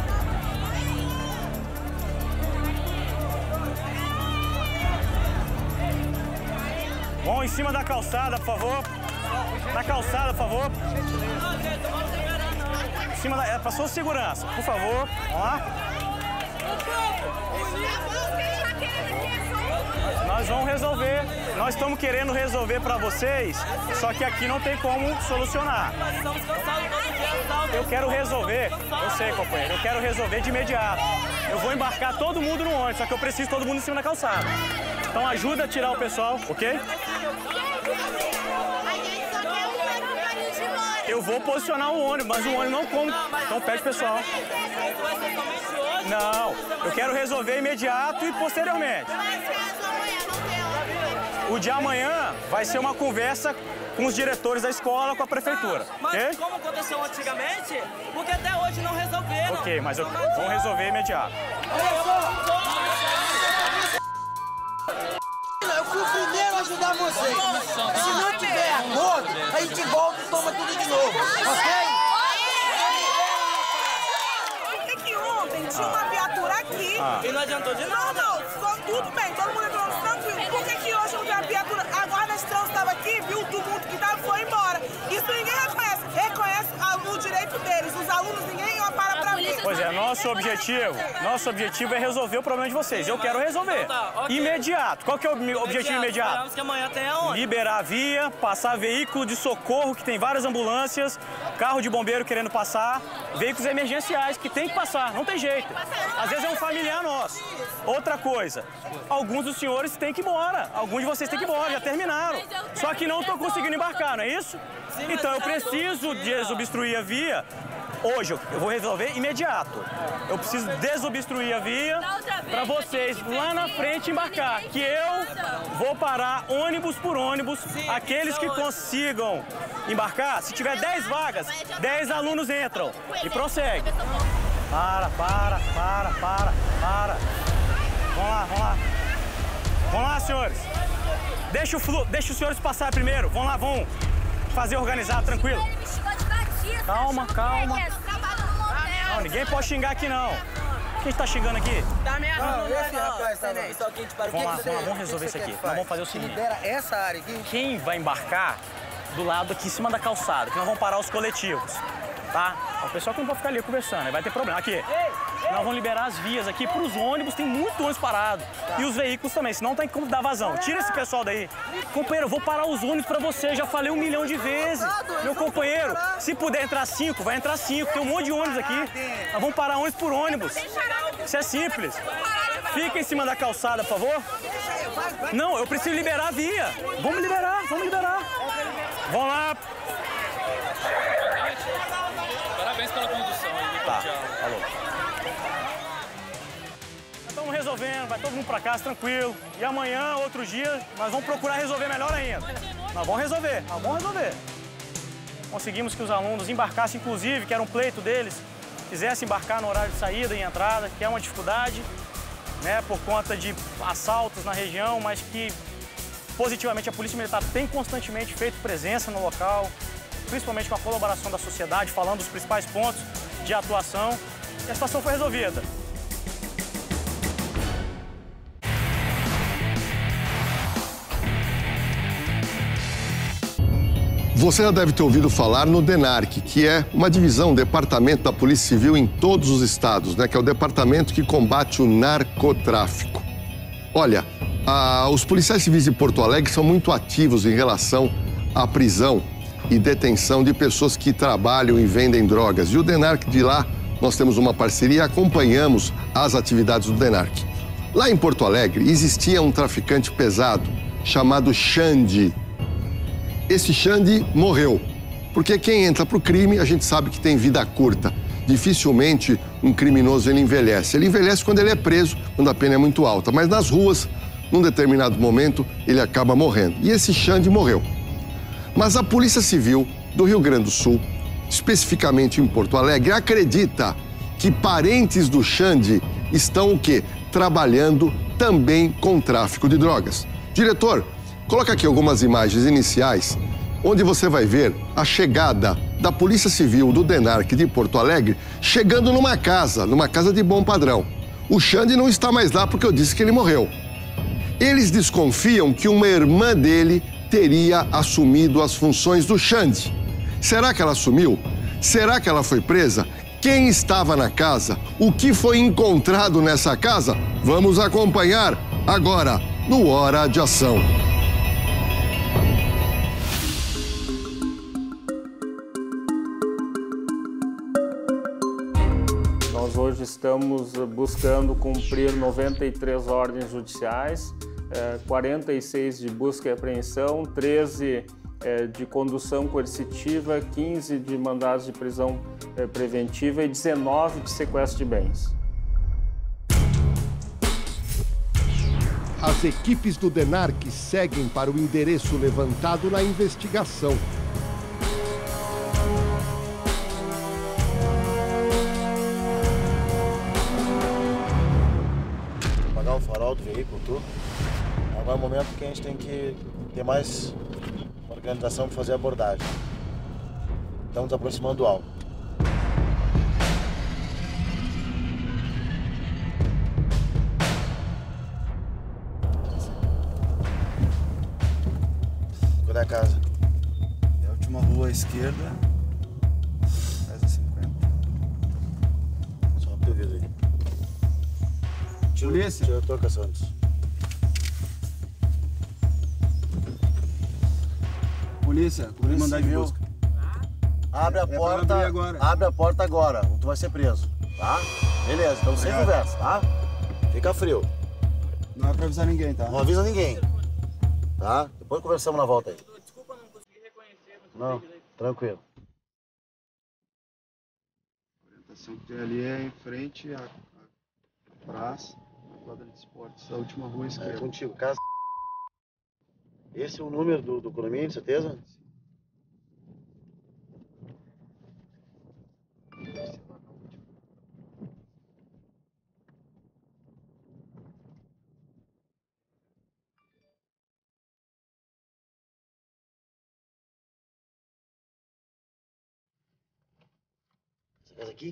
Bom, em cima da calçada, por favor. Na calçada, por favor. Em cima da... Passou segurança, por favor. Vamos lá. Nós vamos resolver. Nós estamos querendo resolver para vocês, só que aqui não tem como solucionar. Eu quero resolver, eu sei, companheiro, eu quero resolver de imediato. Eu vou embarcar todo mundo no ônibus, só que eu preciso de todo mundo em cima da calçada. Então ajuda a tirar o pessoal, ok? Eu vou posicionar o ônibus, mas o ônibus não come. Então pede pessoal. Não, eu quero resolver imediato e posteriormente. O de amanhã vai ser uma conversa com os diretores da escola, com a prefeitura. Mas okay? Como aconteceu antigamente, porque até hoje não resolveram. Ok, mas vamos resolver imediato. Eu fui o primeiro a ajudar vocês. Se não tiver acordo, a gente volta e toma tudo de novo, ok? Por que ontem tinha uma viatura aqui? E não adiantou de nada. Não, tudo bem, todo mundo entrou tranquilo. Por que hoje não tem a viatura? A guarda de trânsito estava aqui, viu o tumulto que estava e foi embora. Isso ninguém reconhece. Reconhece o direito deles. Os alunos, ninguém para pra ver. Pois é, nosso objetivo é resolver o problema de vocês. Eu quero resolver. Imediato. Qual que é o objetivo imediato? Esperamos que amanhã tenha onde? Liberar a via, passar veículo de socorro, que tem várias ambulâncias, carro de bombeiro querendo passar, veículos emergenciais que tem que passar, não tem jeito. Às vezes é um familiar nosso. Outra coisa, alguns dos senhores têm que ir embora, alguns de vocês têm que ir embora, já terminaram. Só que não estão conseguindo embarcar, não é isso? Então eu preciso desobstruir a via. Hoje eu vou resolver imediato. Eu preciso desobstruir a via para vocês lá na frente embarcar. Que eu vou parar ônibus por ônibus. Aqueles que consigam embarcar, se tiver 10 vagas, 10 alunos entram. E prossegue. Para. Vamos lá. Vamos lá, senhores. Deixa os senhores passar primeiro. Vamos lá, vamos fazer organizado, tranquilo. Calma. Não, ninguém pode xingar aqui, não. Quem tá xingando aqui? Tá ameaçando esse rapaz também. Vamos lá, vamos resolver isso aqui. Nós vamos fazer o seguinte. Libera essa área aqui. Quem vai embarcar do lado aqui em cima da calçada, que nós vamos parar os coletivos, tá? O pessoal que não pode ficar ali conversando, vai ter problema. Aqui, nós vamos liberar as vias aqui para os ônibus, tem muito ônibus parado. E os veículos também, senão tem como dar vazão. Tira esse pessoal daí. Companheiro, eu vou parar os ônibus para você, já falei 1 milhão de vezes. Meu companheiro, se puder entrar 5, vai entrar 5. Tem um monte de ônibus aqui. Nós vamos parar ônibus por ônibus. Isso é simples. Fica em cima da calçada, por favor. Não, eu preciso liberar a via. Vamos liberar. Vamos lá. Parabéns pela condução. Tá, falou. Estamos resolvendo, vai todo mundo pra casa tranquilo. E amanhã, outro dia, nós vamos procurar resolver melhor ainda. Nós vamos resolver. Conseguimos que os alunos embarcassem, inclusive, que era um pleito deles, quisessem embarcar no horário de saída e entrada, que é uma dificuldade, né, por conta de assaltos na região, mas que, positivamente, a Polícia Militar tem constantemente feito presença no local, principalmente com a colaboração da sociedade, falando dos principais pontos de atuação, e a situação foi resolvida. Você já deve ter ouvido falar no DENARC, que é uma divisão, um departamento da Polícia Civil em todos os estados, né? Que é o departamento que combate o narcotráfico. Olha, os policiais civis de Porto Alegre são muito ativos em relação à prisão e detenção de pessoas que trabalham e vendem drogas. E o DENARC de lá, nós temos uma parceria e acompanhamos as atividades do DENARC. Lá em Porto Alegre existia um traficante pesado chamado Xande. Esse Xande morreu, porque quem entra para o crime, a gente sabe que tem vida curta. Dificilmente um criminoso ele envelhece. Ele envelhece quando ele é preso, quando a pena é muito alta. Mas nas ruas, num determinado momento, ele acaba morrendo. E esse Xande morreu. Mas a Polícia Civil do Rio Grande do Sul, especificamente em Porto Alegre, acredita que parentes do Xande estão o quê? Trabalhando também com tráfico de drogas. Diretor, coloca aqui algumas imagens iniciais, onde você vai ver a chegada da Polícia Civil do DENARC de Porto Alegre, chegando numa casa de bom padrão. O Xande não está mais lá porque eu disse que ele morreu. Eles desconfiam que uma irmã dele teria assumido as funções do Xande. Será que ela assumiu? Será que ela foi presa? Quem estava na casa? O que foi encontrado nessa casa? Vamos acompanhar agora no Hora de Ação. Nós hoje estamos buscando cumprir 93 ordens judiciais, 46 de busca e apreensão, 13 de condução coercitiva, 15 de mandados de prisão preventiva e 19 de sequestro de bens. As equipes do DENARC seguem para o endereço levantado na investigação. Apagar o farol do veículo, tudo. Agora é o momento que a gente tem que ter mais organização para fazer a abordagem. Estamos aproximando do alvo. Qual é a casa? É a última rua à esquerda, casa 50. Só uma PV aí. Polícia. Diretor Santos. Polícia, cumpri mandado de busca. Abre a porta agora, ou tu vai ser preso, tá? Beleza, então sem conversa, tá? Fica frio. Não é pra avisar ninguém, tá? Não avisa ninguém, tá? Depois conversamos na volta aí. Desculpa, não consegui reconhecer. Não, tranquilo. A orientação que tem ali é em frente à praça, na quadra de esportes, a última rua à esquerda. É contigo, casa. Esse é o número do condomínio, certeza? Essa casa aqui?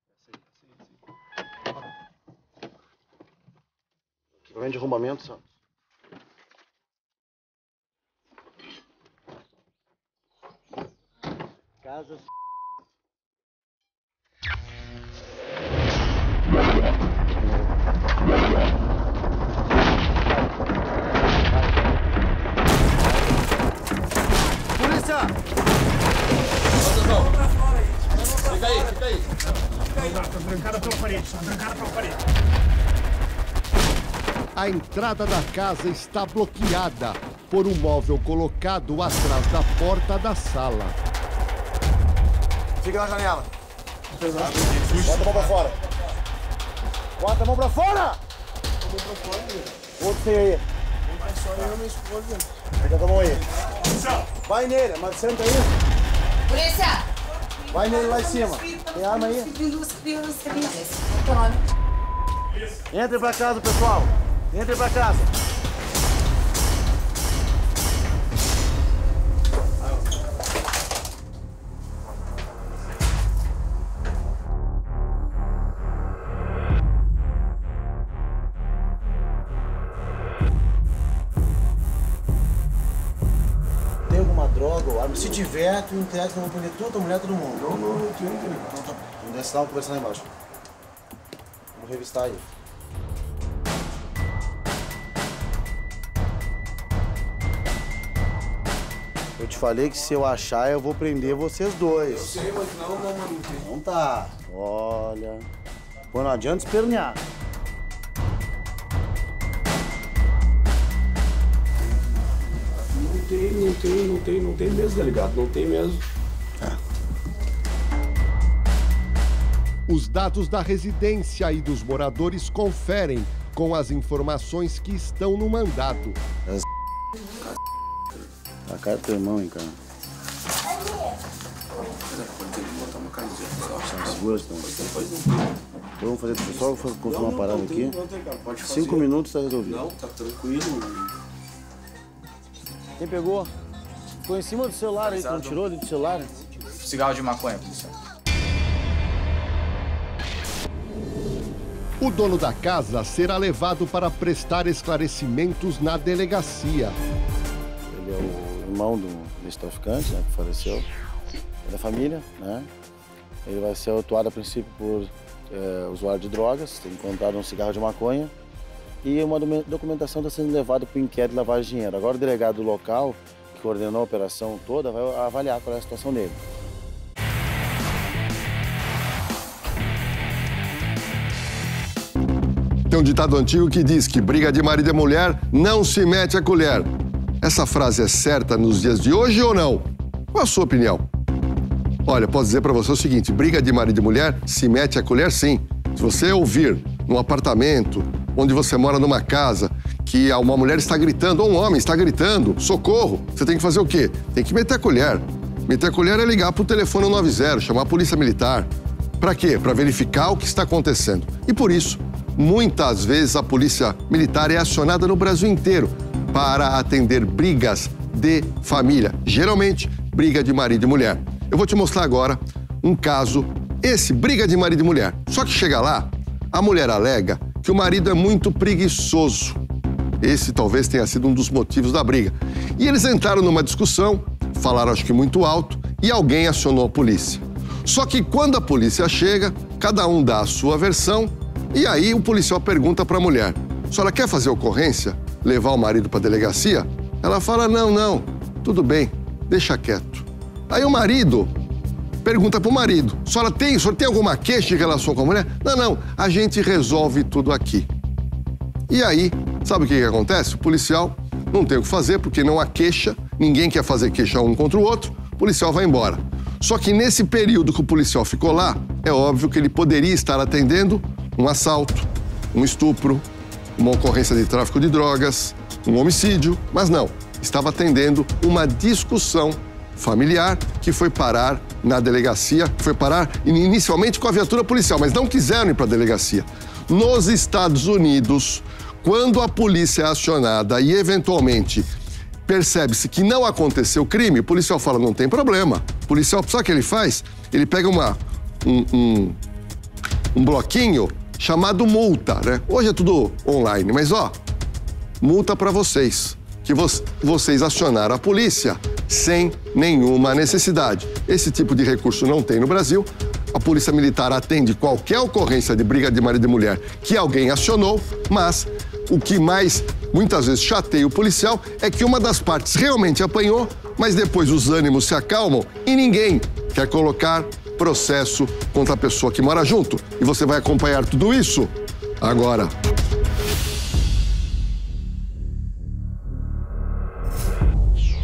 Equipamento de arrombamento, Santos. Casas. Polícia! Fica aí. Tá trancada pela parede, A entrada da casa está bloqueada por um móvel colocado atrás da porta da sala. Fica na janela. Bota a mão pra fora. Bota a mão pra fora! Outro feio aí. Só eu e minha esposa. Pega a mão aí. Vai nele, mas senta aí. Polícia! Vai nele lá em cima. Tem arma aí? Entre pra casa, pessoal. Entre pra casa. Tem alguma droga ou arma? Se tiver, tu entrega, que eu vou prender toda mulher, todo mundo. Não tinha. Então tá. Vamos descer lá, vamos conversar lá embaixo. Vamos revistar aí. Eu te falei que se eu achar, eu vou prender vocês dois. Eu sei, mas não tem. Então tá. Olha. Pô, não adianta espernear. Não tem mesmo, delegado. Não tem mesmo. Os dados da residência e dos moradores conferem com as informações que estão no mandado. A cara do teu irmão, hein, cara. Segura, então. Vamos fazer só confirmar uma parada aqui. 5 minutos tá resolvido. Não, tá tranquilo. Quem pegou? Ficou em cima do celular aí, tu tirou ali do celular? Cigarro de maconha, policial. O dono da casa será levado para prestar esclarecimentos na delegacia. Ele é o irmão desse traficante, né, que faleceu. É da família, né? Ele vai ser autuado a princípio por usuário de drogas, tem encontrado um cigarro de maconha. E uma documentação está sendo levada para o inquérito de lavagem de dinheiro. Agora o delegado do local, que coordenou a operação toda, vai avaliar qual é a situação dele. Tem um ditado antigo que diz que briga de marido e mulher não se mete a colher. Essa frase é certa nos dias de hoje ou não? Qual a sua opinião? Olha, posso dizer para você o seguinte, briga de marido e mulher se mete a colher sim. Se você ouvir num apartamento, onde você mora numa casa, que uma mulher está gritando, ou um homem está gritando, socorro, você tem que fazer o quê? Tem que meter a colher. Meter a colher é ligar para o telefone 90, chamar a polícia militar. Para quê? Para verificar o que está acontecendo. E por isso, muitas vezes a polícia militar é acionada no Brasil inteiro para atender brigas de família. Geralmente, briga de marido e mulher. Eu vou te mostrar agora um caso, esse briga de marido e mulher. Só que chega lá, a mulher alega que o marido é muito preguiçoso. Esse talvez tenha sido um dos motivos da briga. E eles entraram numa discussão, falaram acho que muito alto, e alguém acionou a polícia. Só que quando a polícia chega, cada um dá a sua versão, e aí o policial pergunta para a mulher, a senhora quer fazer ocorrência? Levar o marido para a delegacia? Ela fala, não, tudo bem, deixa quieto. Aí o marido pergunta para o marido, o senhor tem alguma queixa em relação com a mulher? Não, a gente resolve tudo aqui. E aí, sabe o que acontece? O policial não tem o que fazer, porque não há queixa, ninguém quer fazer queixa um contra o outro, o policial vai embora. Só que nesse período que o policial ficou lá, é óbvio que ele poderia estar atendendo um assalto, um estupro, uma ocorrência de tráfico de drogas, um homicídio, mas não, estava atendendo uma discussão familiar que foi parar na delegacia, foi parar inicialmente com a viatura policial, mas não quiseram ir para a delegacia. Nos Estados Unidos, quando a polícia é acionada e eventualmente percebe-se que não aconteceu crime, o policial fala, não tem problema. O policial, sabe o que ele faz? Ele pega um bloquinho chamado multa, né? Hoje é tudo online, mas multa para vocês, que vocês acionaram a polícia sem nenhuma necessidade. Esse tipo de recurso não tem no Brasil. A Polícia Militar atende qualquer ocorrência de briga de marido e mulher que alguém acionou, mas o que mais, muitas vezes, chateia o policial é que uma das partes realmente apanhou, mas depois os ânimos se acalmam e ninguém quer colocar processo contra a pessoa que mora junto. E você vai acompanhar tudo isso agora.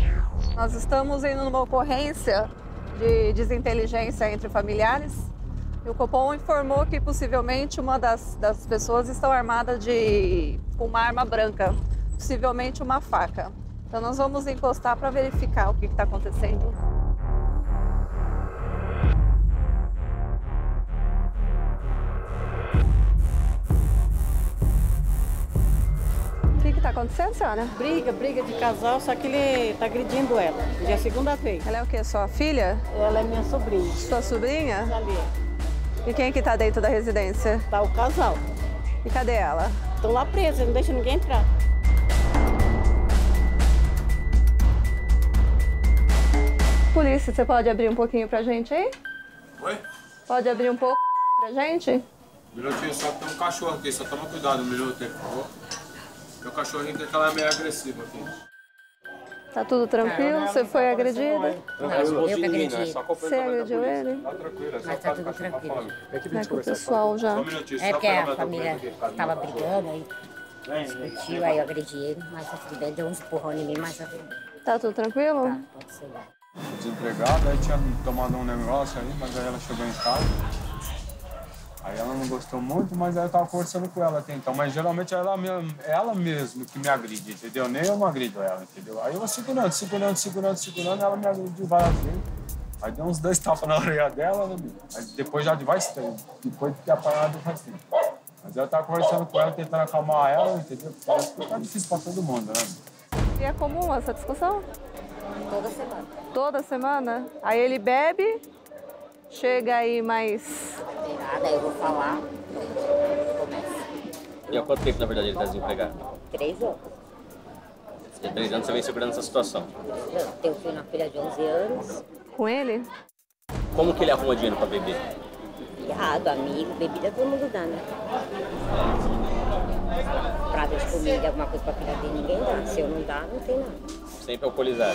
Nós estamos indo numa ocorrência de desinteligência entre familiares. O Copom informou que possivelmente uma das pessoas estão armada com uma arma branca, possivelmente uma faca. Então nós vamos encostar para verificar o que está acontecendo. O que está acontecendo, senhora? Briga de casal, só que ele está agredindo ela. Já é a segunda vez. Ela é o quê? Sua filha? Ela é minha sobrinha. Sua sobrinha? Ali. E quem é que tá dentro da residência? Tá o casal. E cadê ela? Estão lá presos, não deixa ninguém entrar. Polícia, você pode abrir um pouquinho pra gente aí? Oi? Pode abrir um pouco pra gente? Um minutinho, só que tem um cachorro aqui, só toma cuidado um minuto aí, por favor. Tem um cachorrinho que ela é meio agressiva aqui. Tá tudo tranquilo? Você foi agredida? Tranquilo. Eu que agredi. Você agrediu ele? Tá tranquilo, é só Mas tá tudo tranquilo. É que o pessoal já... Só um minutinho, É só porque a pra família tava brigando, aí discutiu, aí eu agredi ele, mas a filha dele deu uns empurrões em mim, mas a filha... Tá tudo tranquilo? Tá, pode ser. Desempregada, aí tinha tomado um negócio aí, mas aí ela chegou em casa. Aí ela não gostou muito, mas aí eu tava conversando com ela até então. Mas geralmente ela mesmo que me agride, entendeu? Nem eu não agrido ela, entendeu? Aí eu segurando, ela me agrediu várias vezes. Aí deu uns 2 tapas na orelha dela, né, amigo? Aí depois já faz tempo. Depois de ter apanhado faz tempo. Mas eu tava conversando com ela, tentando acalmar ela, entendeu? Porque tá difícil pra todo mundo, né? E é comum essa discussão? Toda semana. Toda semana? Aí ele bebe, chega aí mais... Nada, aí eu vou falar, começa. E há quanto tempo, na verdade, ele está desempregado? 3 anos. Há 3 anos você vem segurando essa situação. Eu tenho uma filha de 11 anos. Com ele? Como que ele arruma dinheiro para beber? Viado, amigo, bebida todo mundo dá, né? Prato de comida, alguma coisa pra filha dele, ninguém dá. Se eu não dar, não tem nada. Sempre alcoolizado.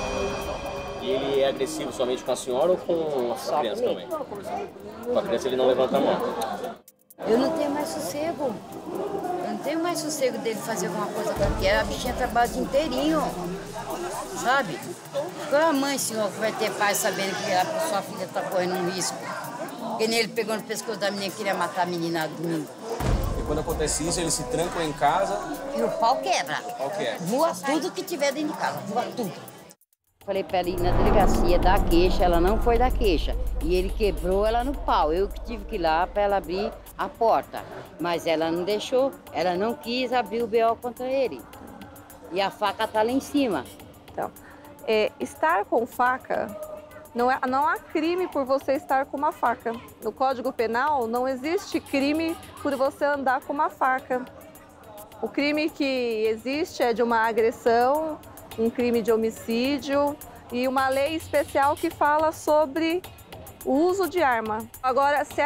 E ele é agressivo somente com a senhora ou com a criança também? Com a criança ele não levanta a mão. Eu não tenho mais sossego. Eu não tenho mais sossego dele fazer alguma coisa qualquer. A bichinha trabalha o dia inteirinho, sabe? Qual é a mãe, senhor, que vai ter pai sabendo que a sua filha está correndo um risco? Porque nem ele pegou no pescoço da menina e queria matar a menina domingo. E quando acontece isso, eles se trancam em casa? E o pau quebra. O pau quebra. Voa tudo que tiver dentro de casa, voa tudo. Falei pra ela ir na delegacia dar queixa, ela não foi dar queixa. E ele quebrou ela no pau. Eu que tive que ir lá pra ela abrir a porta. Mas ela não deixou, ela não quis abrir o BO contra ele. E a faca tá lá em cima. Então, estar com faca, não há crime por você estar com uma faca. No Código Penal não existe crime por você andar com uma faca. O crime que existe é de uma agressão, um crime de homicídio e uma lei especial que fala sobre o uso de arma. Agora, se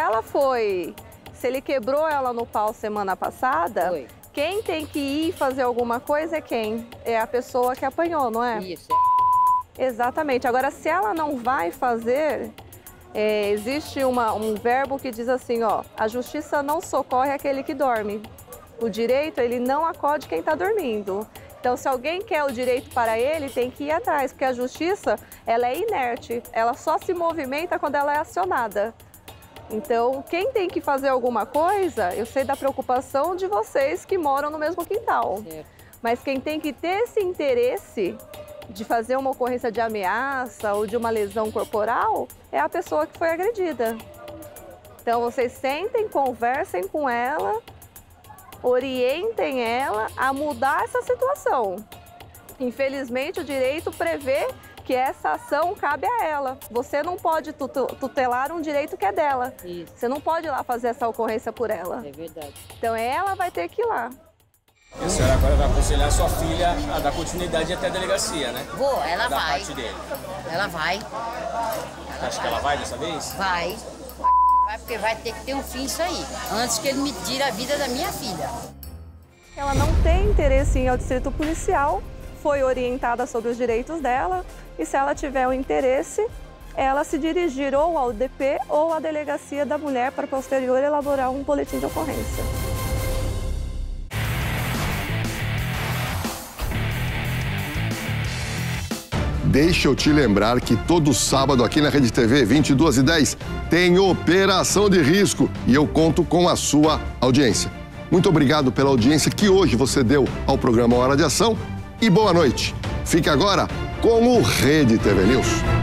ele quebrou ela no pau semana passada, quem tem que ir fazer alguma coisa é quem? É a pessoa que apanhou, não é? Isso. Exatamente. Agora, se ela não vai fazer, existe um verbo que diz assim, ó, a justiça não socorre aquele que dorme. O direito, ele não acode quem está dormindo. Então, se alguém quer o direito para ele, tem que ir atrás, porque a justiça, ela é inerte, ela só se movimenta quando ela é acionada. Então, quem tem que fazer alguma coisa, eu sei da preocupação de vocês que moram no mesmo quintal. Certo. Mas quem tem que ter esse interesse de fazer uma ocorrência de ameaça ou de uma lesão corporal é a pessoa que foi agredida. Então, vocês sentem, conversem com ela, orientem ela a mudar essa situação. Infelizmente, o direito prevê que essa ação cabe a ela. Você não pode tutelar um direito que é dela. Isso. Você não pode ir lá fazer essa ocorrência por ela. É verdade. Então, ela vai ter que ir lá. E a senhora agora vai aconselhar sua filha a dar continuidade até a delegacia, né? Vou, ela da vai. parte dele. Ela vai. Acha que ela vai dessa vez? Vai. Vai, porque vai ter que ter um fim isso aí. Antes que ele me tire a vida da minha filha. Ela não tem interesse em ir ao distrito policial, foi orientada sobre os direitos dela e se ela tiver o interesse, ela se dirigir ou ao DP ou à delegacia da mulher para posterior elaborar um boletim de ocorrência. Deixa eu te lembrar que todo sábado aqui na Rede TV 22h10 tem operação de risco e eu conto com a sua audiência. Muito obrigado pela audiência que hoje você deu ao programa Hora de Ação e boa noite. Fique agora com o Rede TV News.